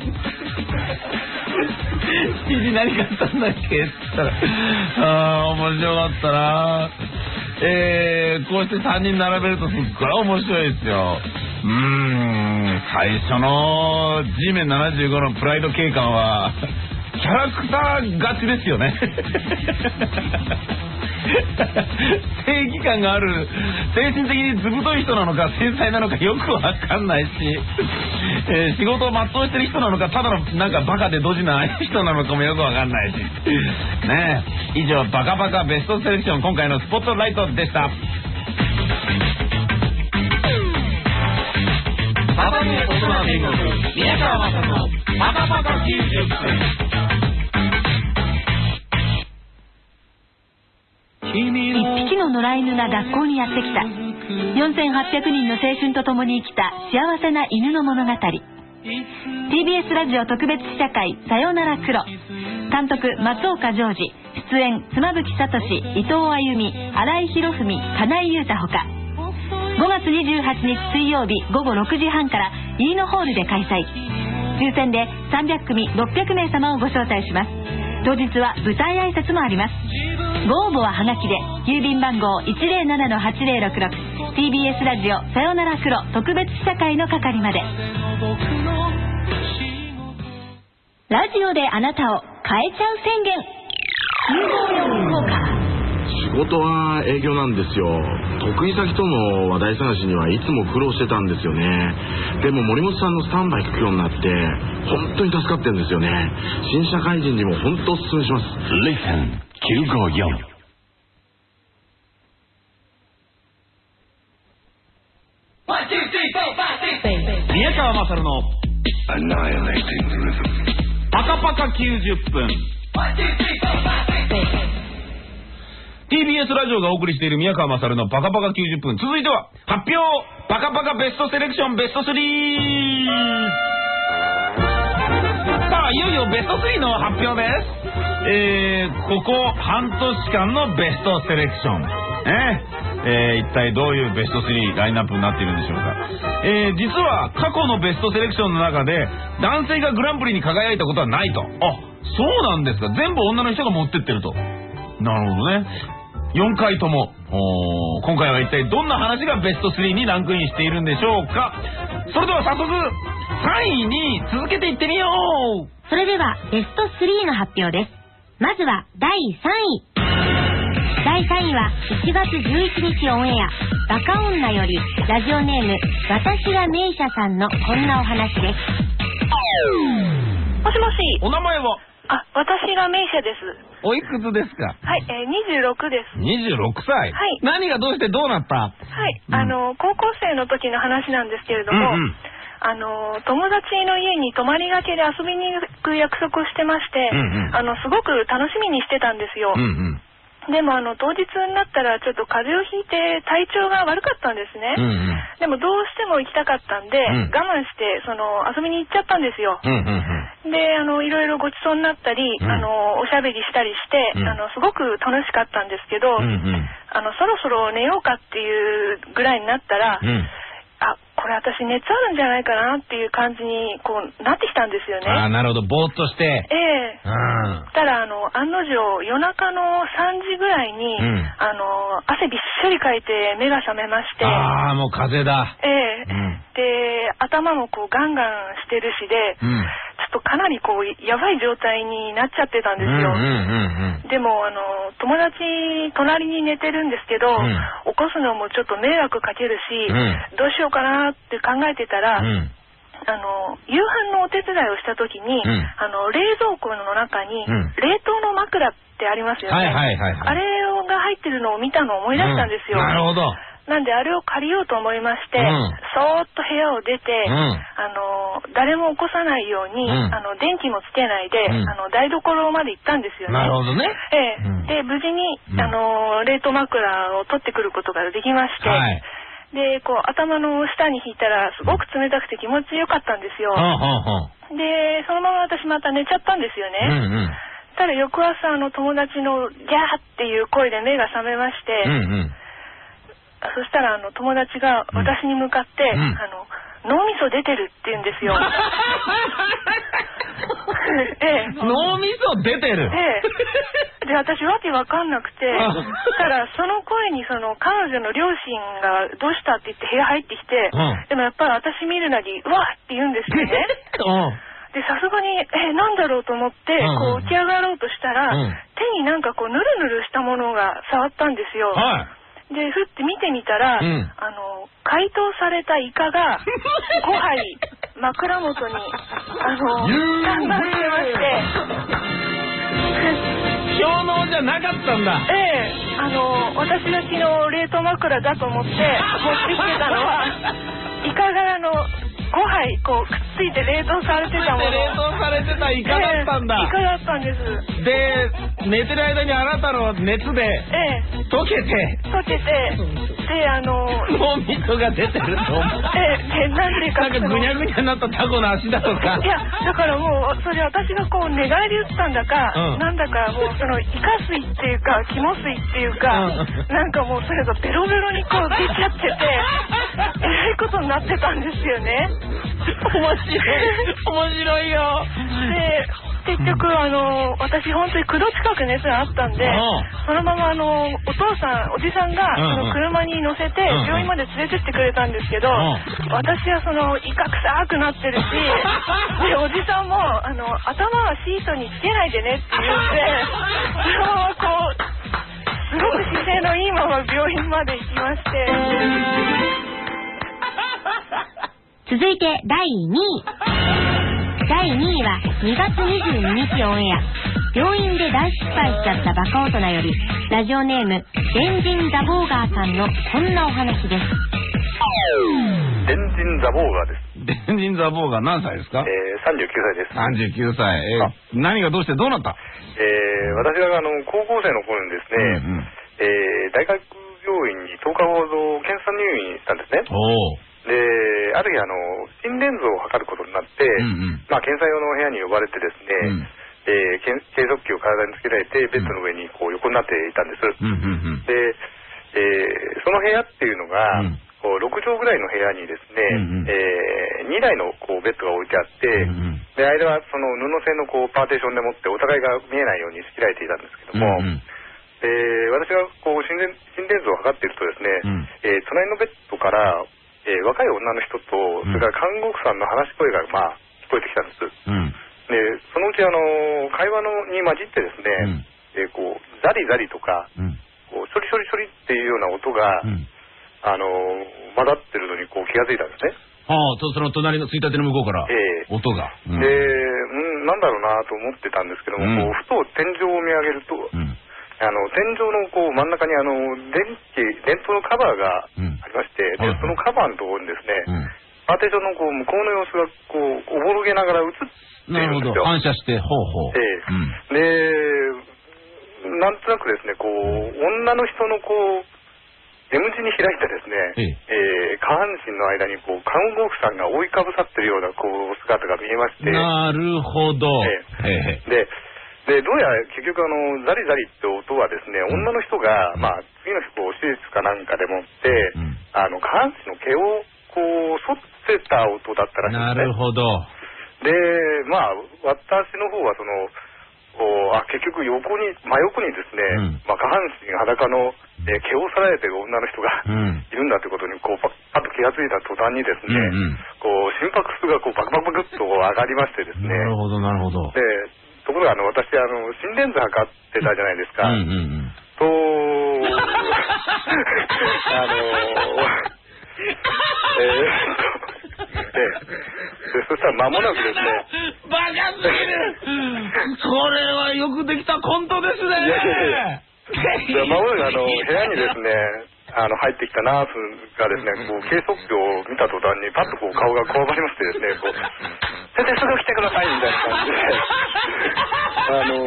シーディー 何買ったんだっけって言ったら、あー、面白かったな。えー、こうしてさんにん並べるとすっごい面白いですよ。うーん、最初の G メンななじゅうごのプライド警官はキャラクター勝ちですよね。正義感がある、精神的にずぶとい人なのか繊細なのかよくわかんないし、えー、仕事を全うしてる人なのかただのなんかバカでドジな人なのかもよくわかんないしね。以上、バカバカベストセレクション、今回のスポットライトでした。 サタデー大人天国宮川まさるのパカパカきゅうじゅっぷん。 一匹の野良犬が学校にやってきた。よんせんはっぴゃくにんの青春とともに生きた幸せな犬の物語。 ティービーエス ラジオ特別試写会さよなら黒。監督松岡ジョージ、出演妻夫木聡、伊藤あゆみ、新井博文、金井裕太ほか。ごがつにじゅうはちにち水曜日ごごろくじはんから飯野ホールで開催。抽選でさんびゃくくみろっぴゃくめい様をご招待します。当日は舞台挨拶もあります。ご応募ははがきで郵便番号 いちぜろななのはちぜろろくろく ティービーエス ラジオさよなら黒特別試写会の係まで。ラジオであなたを変えちゃう宣言。 仕事は営業なんですよ。得意先との話題探しにはいつも苦労してたんですよね。でも森本さんのスタンバイ聞くようになって本当に助かってるんですよね。新社会人にも本当おすすめします。リスンきゅうごよん。 宮川まさるのパカパカきゅうじゅっぷん。ティービーエス ラジオがお送りしている宮川まさるのパカパカきゅうじゅっぷん。続いては発表パカパカベストセレクションベストスリー。さあいよいよベストスリーの発表です。えー、ここ半年間のベストセレクション、ねえー、一体どういうベストスリーラインナップになっているんでしょうか。えー、実は過去のベストセレクションの中で男性がグランプリに輝いたことはないと。あ、そうなんですか。全部女の人が持ってってると。なるほどね。よんかいとも今回は一体どんな話がベストスリーにランクインしているんでしょうか。それでは早速さんいに続けていってみよう。 それではベストスリーの発表です。まずはだいさんい。だいさんいはいちがつじゅういちにちオンエアバカ女よりラジオネーム私が名車さんのこんなお話です。 もしもし。 お名前は？ あ、私が名車です。 おいくつですか？ はい、えー、にじゅうろくです。 にじゅうろくさい。 はい。 何がどうしてどうなった？ はい、うん、あの高校生の時の話なんですけれども、うんうん、あの友達の家に泊まりがけで遊びに行く約束をしてまして、うんうん、あのすごく楽しみにしてたんですよ。うんうん、でもあの当日になったらちょっと風邪をひいて体調が悪かったんですね。うんうん、でもどうしても行きたかったんで、うん、我慢してその遊びに行っちゃったんですよ。うんうんうん、であのいろいろごちそうになったり、うん、あのおしゃべりしたりして、うん、あのすごく楽しかったんですけど、うんうん、あのそろそろ寝ようかっていうぐらいになったら、うん、あ、これ私熱あるんじゃないかなっていう感じにこうなってきたんですよね。 ああ、なるほど。ぼーっとして。 ええー。たらあの案の定夜中のさんじぐらいに、うん、あの汗びっしょりかいて目が覚めまして。 ああ、もう風邪だ。 ええー。うん、で頭もこうガンガンしてるしで、うん、ちょっとかなりこうやばい状態になっちゃってたんですよ。うんうんうんうん、でもあの友達隣に寝てるんですけど、うん、起こすのもちょっと迷惑かけるし、うん、どうしようかなって考えてたら、うん、あの夕飯のお手伝いをした時に、うん、あの冷蔵庫の中に、うん、冷凍の枕ってありますよね。はいはいはいはい、あれが入ってるのを見たのを思い出したんですよ。 うん、なるほど。 なんであれを借りようと思いまして、うん、そーっと部屋を出て、うん、あの誰も起こさないように、うん、あの電気もつけないで、うん、あの台所まで行ったんですよね。 なるほどね。 ええ、うん、で無事に、うん、あの冷凍枕を取ってくることができまして、はい、でこう頭の下に引いたらすごく冷たくて気持ちよかったんですよ。うん、でそのまま私また寝ちゃったんですよね。うんうん、ただ翌朝あの友達のギャーっていう声で目が覚めまして、うんうん、そしたらあの友達が私に向かって、うん、あの脳みそ出てるって言うんですよ。ええ、 脳みそ出てる。 ええ、で私わけわかんなくて、たらその声にその彼女の両親がどうしたって言って部屋入ってきて、うん、でもやっぱり私見るなりうわって言うんですよね。うん、でさすがにえなんだろうと思って、うん、こう起き上がろうとしたら、うん、手になんかこうヌルヌルしたものが触ったんですよ。はい、でふって見てみたら、うん、あの解凍されたイカがごはい枕元にあの看板してまして。 氷のじゃなかったんだ。 ええ、あの私が昨日冷凍枕だと思って持ってきてたのはイカ柄のごはいこうくっついて冷凍されてたもの。 冷凍されてたイカだったんだ。 イカだったんです。 で、寝てる間にあなたの熱で溶けて溶けて、であの脳みそが出てると思う。 ええ、なんでかなんかぐにゃぐにゃになったタコの足だとか。 いやだからもうそれ私がこう寝返り打ったんだか、うん、なんだかもうそのイカ水っていうか肝水っていうか、うん、なんかもうそれがベロベロにこう出ちゃっててえらいことになってたんですよね。 面白い面白いよ。 で結局あの私本当にくど近く熱があったんで、そのままあのお父さんおじさんがその車に乗せて病院まで連れてってくれたんですけど、私はそのイカ臭くなってるし、でおじさんもあの頭はシートにつけないでねって言ってそのままこうすごく姿勢のいいまま病院まで行きまして。 続いてだいにい。だいにいはにがつにじゅうににちオンエア、病院で大失敗しちゃったバカ大人より、ラジオネームデンジンザボーガーさんのこんなお話です。 デンジンザボーガーです。 デンジンザボーガー何歳ですか？ えー、さんじゅうきゅうさいです。 さんじゅうきゅうさい。えー、何がどうしてどうなった？ えー、私があの高校生の頃にですね、うんうん、えー、大学病院にとおかほど検査入院したんですね。で、ある日あの心電図を測ることになって、うんうん、まあ、検査用の部屋に呼ばれてですね、うん、えー、計測器を体につけられてベッドの上にこう横になっていたんです。うんうんうん、で、えー、その部屋っていうのが、うん、こうろくじょうぐらいの部屋にですね、うんうん、えー、にだいのこうベッドが置いてあって、うんうん、で間はその布製のこうパーテーションでもってお互いが見えないように仕切られていたんですけども、うんうん、で私がこう心電、心電図を測っているとですね、うん、えー、隣のベッドからえー、若い女の人と、それから看護婦さんの話し声が、まあ、聞こえてきたんです。うん、で、そのうち、あの、会話のに混じってですね、うん、えー、こう、ザリザリとか、うん、こう、処理処理処理っていうような音が、うん、あの、混ざってるのにこう気がついたんですね。 ああ、とその隣のついたての向こうから、えー、音が。 うん、で、うん、なんだろうなと思ってたんですけども、うん、こうふと天井を見上げると、うん、あの天井のこう真ん中にあの電気電灯のカバーがありまして、うん、でそのカバーのところにですね、うん、パーテーションのこう向こうの様子がこうおぼろげながら映っているんですよ。 なるほど、反射してほうほう。 えー、うん、でなんとなくですねこう女の人のこう M 字に開いてですね、ええー、下半身の間にこう看護婦さんが覆いかぶさってるようなこう姿が見えまして。 なるほど。 えー、ででどうやら結局あのザリザリって音はですね、うん、女の人が、まあ、次の日こう手術かなんかでもって、うん、あの下半身の毛をこう剃ってた音だったらしいんですね。 なるほど。 でまあ私の方はそのあ結局横に真横にですね、うん、まあ、下半身裸の、えー、毛を剃られてる女の人が、うん、いるんだということにこうパッと気がついた途端にですね、うんうん、こう心拍数がこうバクバクバクっと上がりましてですね。 なるほどなるほど。 でところがあの私あの心電図測ってたじゃないですか。うんうんうん、とあのえー、でそしたら間もなくですね。 バカすぎる。これはよくできたコントですね。いやいやいや。 で間もなくあの部屋にですね。あの入ってきたナースがですね、こう計測器を見た途端にパッとこう顔がこわばりましてですね、こう先生すぐ来てくださいみたいな感じで、あの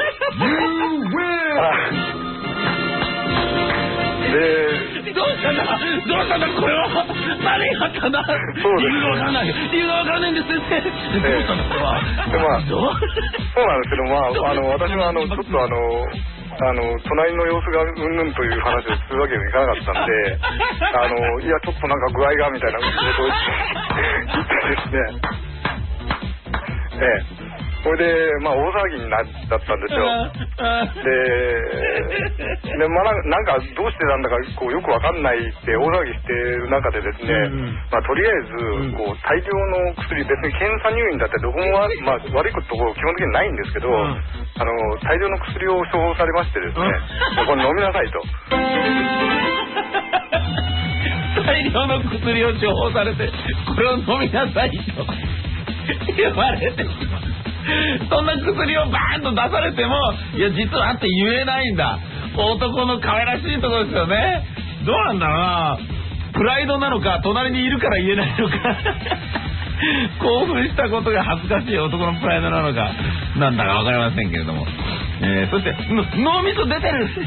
でどうしたんだどうしたんだこれは何があったんだ。そうです。理由がわからない理由がわからないんです先生。どうしたんだこれは。 でまあそうなんですけどまああの私はあのちょっとあの。あの隣の様子がうんぬんという話をするわけにはいかなかったんであのいやちょっとなんか具合がみたいなことを言ってですねええそれでまあ大騒ぎになっちゃったんですよ。でで、まあ、なんかどうしてなんだかこうよくわかんないって大騒ぎしてる中でですね、うんうん、まあ、とりあえずこう大量の薬別に検査入院だってどこも、まあ、悪いことこ基本的にないんですけど、うん、あの大量の薬を処方されましてですね、うん、これ飲みなさいと。 大量の薬を処方されてこれを飲みなさいと言われてそんな薬をバーンと出されてもいや実はって言えないんだ。男の可愛らしいところですよね。どうなんだろうな、プライドなのか隣にいるから言えないのか興奮したことが恥ずかしい男のプライドなのかなんだか分かりませんけれども、えー、そして脳みそ出てる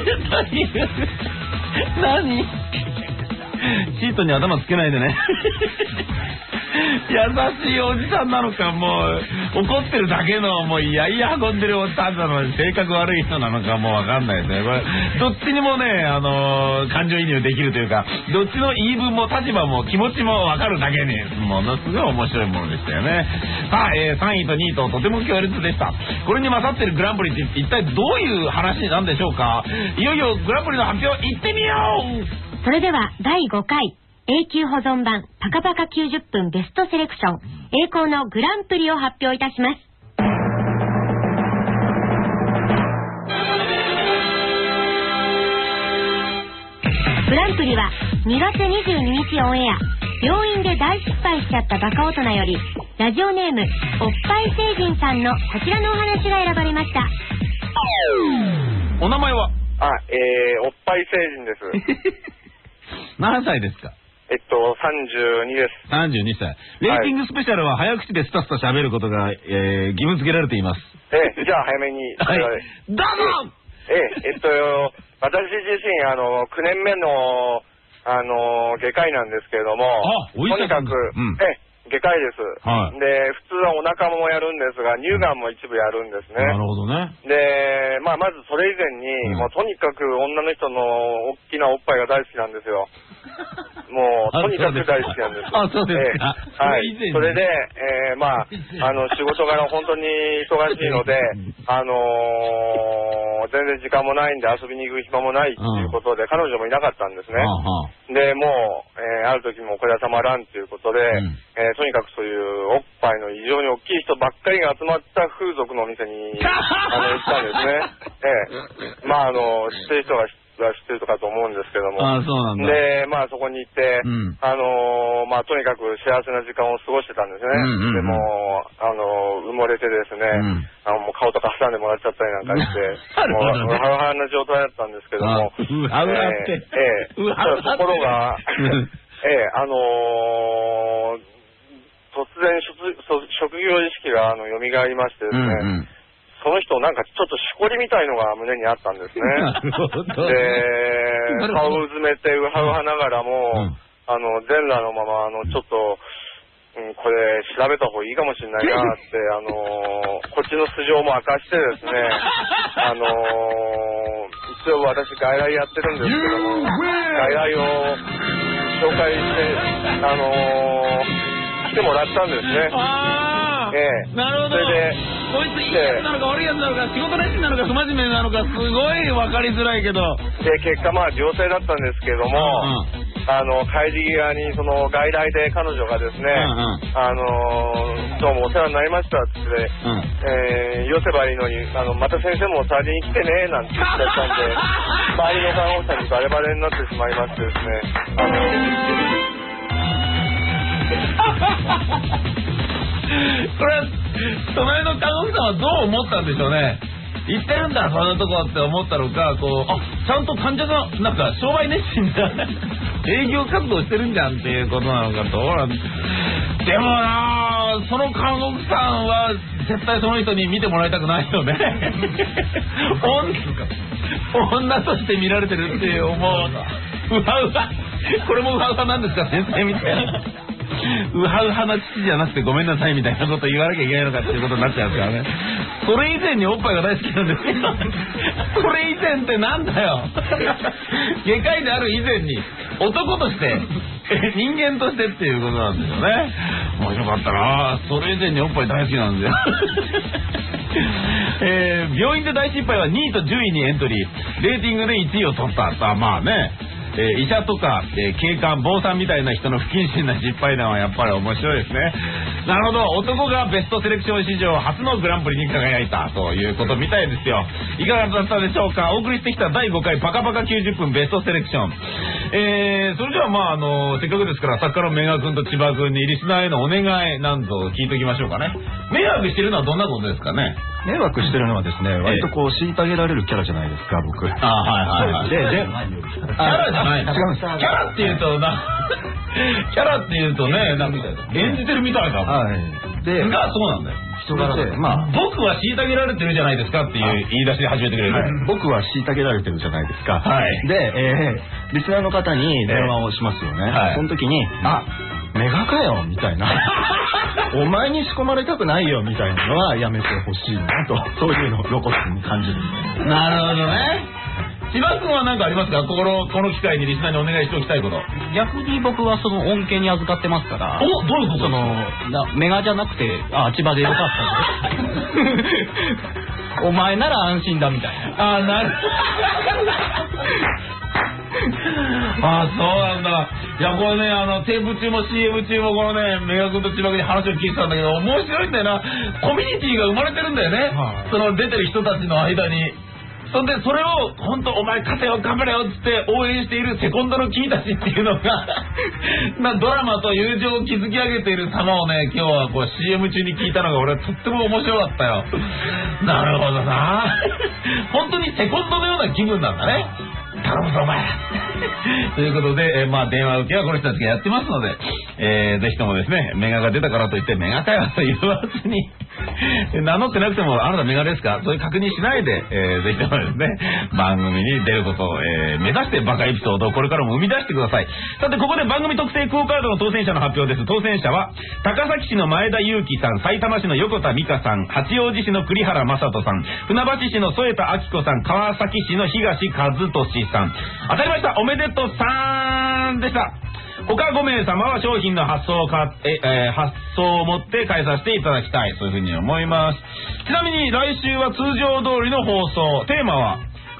何シートに頭つけないでね優しいおじさんなのか、もう怒ってるだけのもういやいや運んでるおっさんなのに性格悪い人なのかもう分かんないですね。これどっちにもね、あのー、感情移入できるというか、どっちの言い分も立場も気持ちも分かるだけにものすごい面白いものでしたよね。さあ、えー、さんいとにいととても強烈でした。これに勝ってるグランプリって一体どういう話なんでしょうか。いよいよグランプリの発表いってみよう。 それではだいごかい永久保存版パカパカきゅうじゅっぷんベストセレクション栄光のグランプリを発表いたします。グランプリはにがつにじゅうににちオンエア、病院で大失敗しちゃったバカ大人より、ラジオネームおっぱい星人さんのこちらのお話が選ばれました。 お名前は？ あ、えー、おっぱい星人です何歳ですか？ えっと、さんじゅうにです。 さんじゅうにさい。レーティングスペシャルは早口でスタスタ喋ることが、えー、義務付けられています。 えー、じゃあ早めに。 はい。どうぞ。 えー、えっと、私自身、あの、きゅうねんめの、あの、外科医なんですけれども、 あ、お医者さん。 とにかく、うん、えー、外科医です。はい。で、普通はお腹もやるんですが、乳がんも一部やるんですね。 なるほどね。 で、まあ、まずそれ以前に、うん、もうとにかく女の人の大きなおっぱいが大好きなんですよ。もう、とにかく大好きなんです。 あ、そうですか。 えー、はい。それで、えー、まあ、あの、仕事柄本当に忙しいので、あのー、全然時間もないんで遊びに行く暇もないっていうことで、うん、彼女もいなかったんですね。うん、で、もう、えー、ある時もこれはたまらんっていうことで、うん、えー、とにかくそういうおっぱいの異常に大きい人ばっかりが集まった風俗のお店に、あの、行ったんですね。ええー。まあ、あの、知ってる人が知っては知ってるとかと思うんですけども。 ああ、そうなんだ。 で、まあそこに行って、うん、あのー、まあとにかく幸せな時間を過ごしてたんですね。うんうんうん、でも、あのー、埋もれてですね、うん、あのもう顔とか挟んでもらっちゃったりなんかして、もう、うはうはな状態だったんですけども。 うわうわって。 ええー、うわうわって。ところが、ええー、あのー、突然職業意識があの蘇りましてですね、うんうん、その人なんかちょっとしこりみたいのが胸にあったんですね。で、顔をうずめてウハウハながらも、うん、あの、全裸のまま、あの、ちょっと、うん、これ調べた方がいいかもしれないなって、あのー、こっちの素性も明かしてですね、あのー、一応私外来やってるんですけども、外来を紹介して、あのー、来てもらったんですね。 あー、ええ、なるほど。 それで、 こいついいやつなのか悪いやつなのか仕事熱心なのか不真面目なのかすごい分かりづらいけど、 で結果まあ良性だったんですけれども、うんうん、あの帰り際にその外来で彼女がですね、うんうん、あのー、どうもお世話になりましたって言って、うん、えー、よせばいいのにあのまた先生も触りに来てねなんて言ってたんで周りの看護師さんにバレバレになってしまいましてですね、あのこれ隣の看護師さんはどう思ったんでしょうね。行ってるんだそんなとこって思ったのか、こう、あ、ちゃんと患者さんなんか商売熱心だ営業活動してるんじゃんっていうことなのか、どうなんでもなぁ、その看護師さんは絶対その人に見てもらいたくないよね女として見られてるって思う。うわうわ、これもうわうわなんですか先生みたいなうはうはな父じゃなくてごめんなさいみたいなこと言わなきゃいけないのかっていうことになっちゃうんですからね。それ以前におっぱいが大好きなんですけどそれ以前ってなんだよ外科医である以前に男として人間としてっていうことなんですよね。面白かったな。それ以前におっぱい大好きなんですよえー、病院で大失敗はにいとじゅういにエントリー、レーティングでいちいを取った。まあね、えー、医者とか、えー、警官、坊さんみたいな人の不謹慎な失敗談はやっぱり面白いですね。なるほど、男がベストセレクション史上初のグランプリに輝いたということみたいですよ。いかがだったでしょうか。お送りしてきただいごかいパカパカきゅうじゅっぷんベストセレクション、えー、それではまああのせっかくですから作家のメガ君と千葉君にリスナーへのお願いなんぞ聞いておきましょうかね。迷惑してるのはどんなことですかね。 迷惑してるのはですね、割とこう虐げられるキャラじゃないですか、僕。 あ、はいはいはい。 で、で、 キャラじゃない。違うんです。キャラっていうとな、 キャラっていうとね、なんか演じてるみたいだもん。はい。で、がそうなんだよ。 人柄で、まあ、 僕は虐げられてるじゃないですかっていう言い出しで始めてくれる。 はい、僕は虐げられてるじゃないですか。はい。で、えー、リスナーの方に電話をしますよね。はい。その時に、あ、メガかよみたいな。お前に仕込まれたくないよみたいなのはやめてほしいなと、そういうのを露骨に感じる。 なるほどね。千葉君は何かありますか？この、この機会にリスナーにお願いしておきたいこと。 逆に僕はその恩恵に預かってますから。 お、どういうこと？ その、メガじゃなくて、あ、千葉でよかったんで。お前なら安心だみたいな。 あ、なるほど。あ、そうなんだ。いや、これね、あの、テープ中も シーエム 中もこのね、メガ君と千葉君に話を聞いてたんだけど、面白いんだよな。コミュニティが生まれてるんだよね。はい、その出てる人たちの間に。そんで、それを、本当お前勝てよ、頑張れよっつって応援しているセコンドの君たちっていうのが、なドラマと友情を築き上げている様をね、今日はこう シーエム 中に聞いたのが俺はとっても面白かったよ。なるほどな。本当にセコンドのような気分なんだね。頼むぞお前ということで、えー、まあ電話受けはこの人たちがやってますので、えー、ぜひともですね、メガが出たからといってメガかよと言わずに名乗ってなくてもあなたメガですか、そういう確認しないで、えー、ぜひともですね、番組に出ることを、えー、目指してバカエピソードをこれからも生み出してください。さてここで番組特製クオカードの当選者の発表です。当選者は高崎市の前田裕樹さん、埼玉市の横田美香さん、八王子市の栗原正人さん、船橋市の添田明子さん、川崎市の東和俊さん、当たりました。おめでとうさんでした。他ご名様は商品の発送をかえ、えー、発送を持って返させていただきたい、そういうふうに思います。ちなみに来週は通常通りの放送、テーマは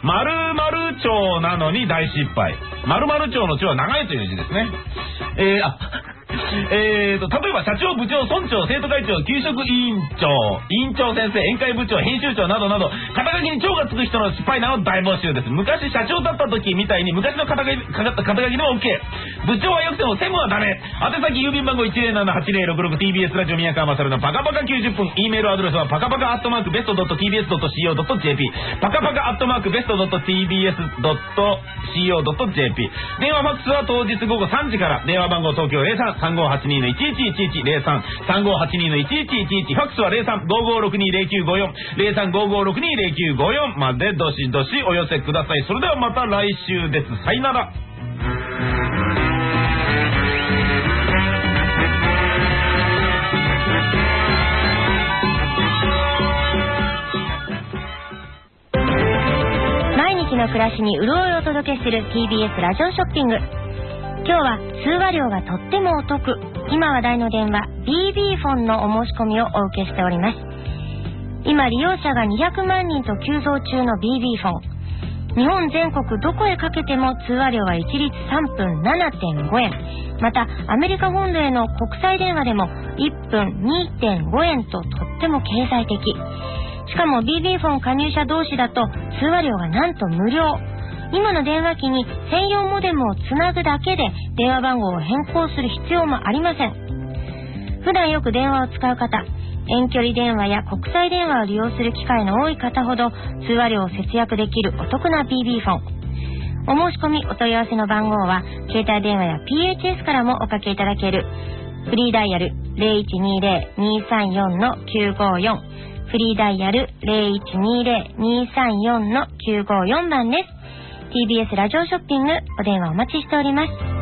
〇〇町なのに大失敗。〇〇町の町は長いという字ですね。えー、あえーと、例えば社長、部長、村長、生徒会長、給食委員長、委員長先生、宴会部長、編集長などなど、肩書きに長がつく人の失敗談を大募集です。昔社長だった時みたいに昔の肩書き、肩書きでも OK。部長はよくても専務はダメ。宛先郵便番号 いちゼロななはちゼロろくろく ティービーエス ラジオ宮川勝のパカパカきゅうじゅっぷん。E メールアドレスはパカパカアットマークベストドット ティービーエス ドット シーオー ドット ジェーピー。パカパカアットマークベストドット ティービーエス ドット シーオー ドット ジェーピー。電話ファックスは当日午後さんじから。電話番号東京 ゼロさん さんごはちに のいちいちいちいち ゼロさん さんごはちに のいちいちいちいち。ファックスはゼロさん ごーごーろくに ゼロきゅうごよん ゼロさん ごーごーろくに ゼロきゅうごよんまでどしどしお寄せください。それではまた来週です。さよなら。 毎日の暮らしに潤いをお届けする ティービーエス ラジオショッピング。今日は通話料がとってもお得、今話題の電話 ビービー フォンのお申し込みをお受けしております。今利用者がにひゃくまんにんと急増中の ビービー フォン。日本全国どこへかけても通話料は一律さんぷん ななてんごえん。またアメリカ本土への国際電話でもいっぷん にてんごえんととっても経済的。しかも ビービー フォン加入者同士だと通話料がなんと無料。今の電話機に専用モデムをつなぐだけで電話番号を変更する必要もありません。普段よく電話を使う方、遠距離電話や国際電話を利用する機会の多い方ほど通話料を節約できるお得な ビービー フォン。お申し込みお問い合わせの番号は携帯電話や ピーエイチエス からもおかけいただけるフリーダイヤル ゼロいちにゼロ にさんよん きゅうごよん、フリーダイヤル ゼロいちにゼロ にさんよん きゅうごよん 番です。ティービーエス ラジオショッピング、お電話お待ちしております。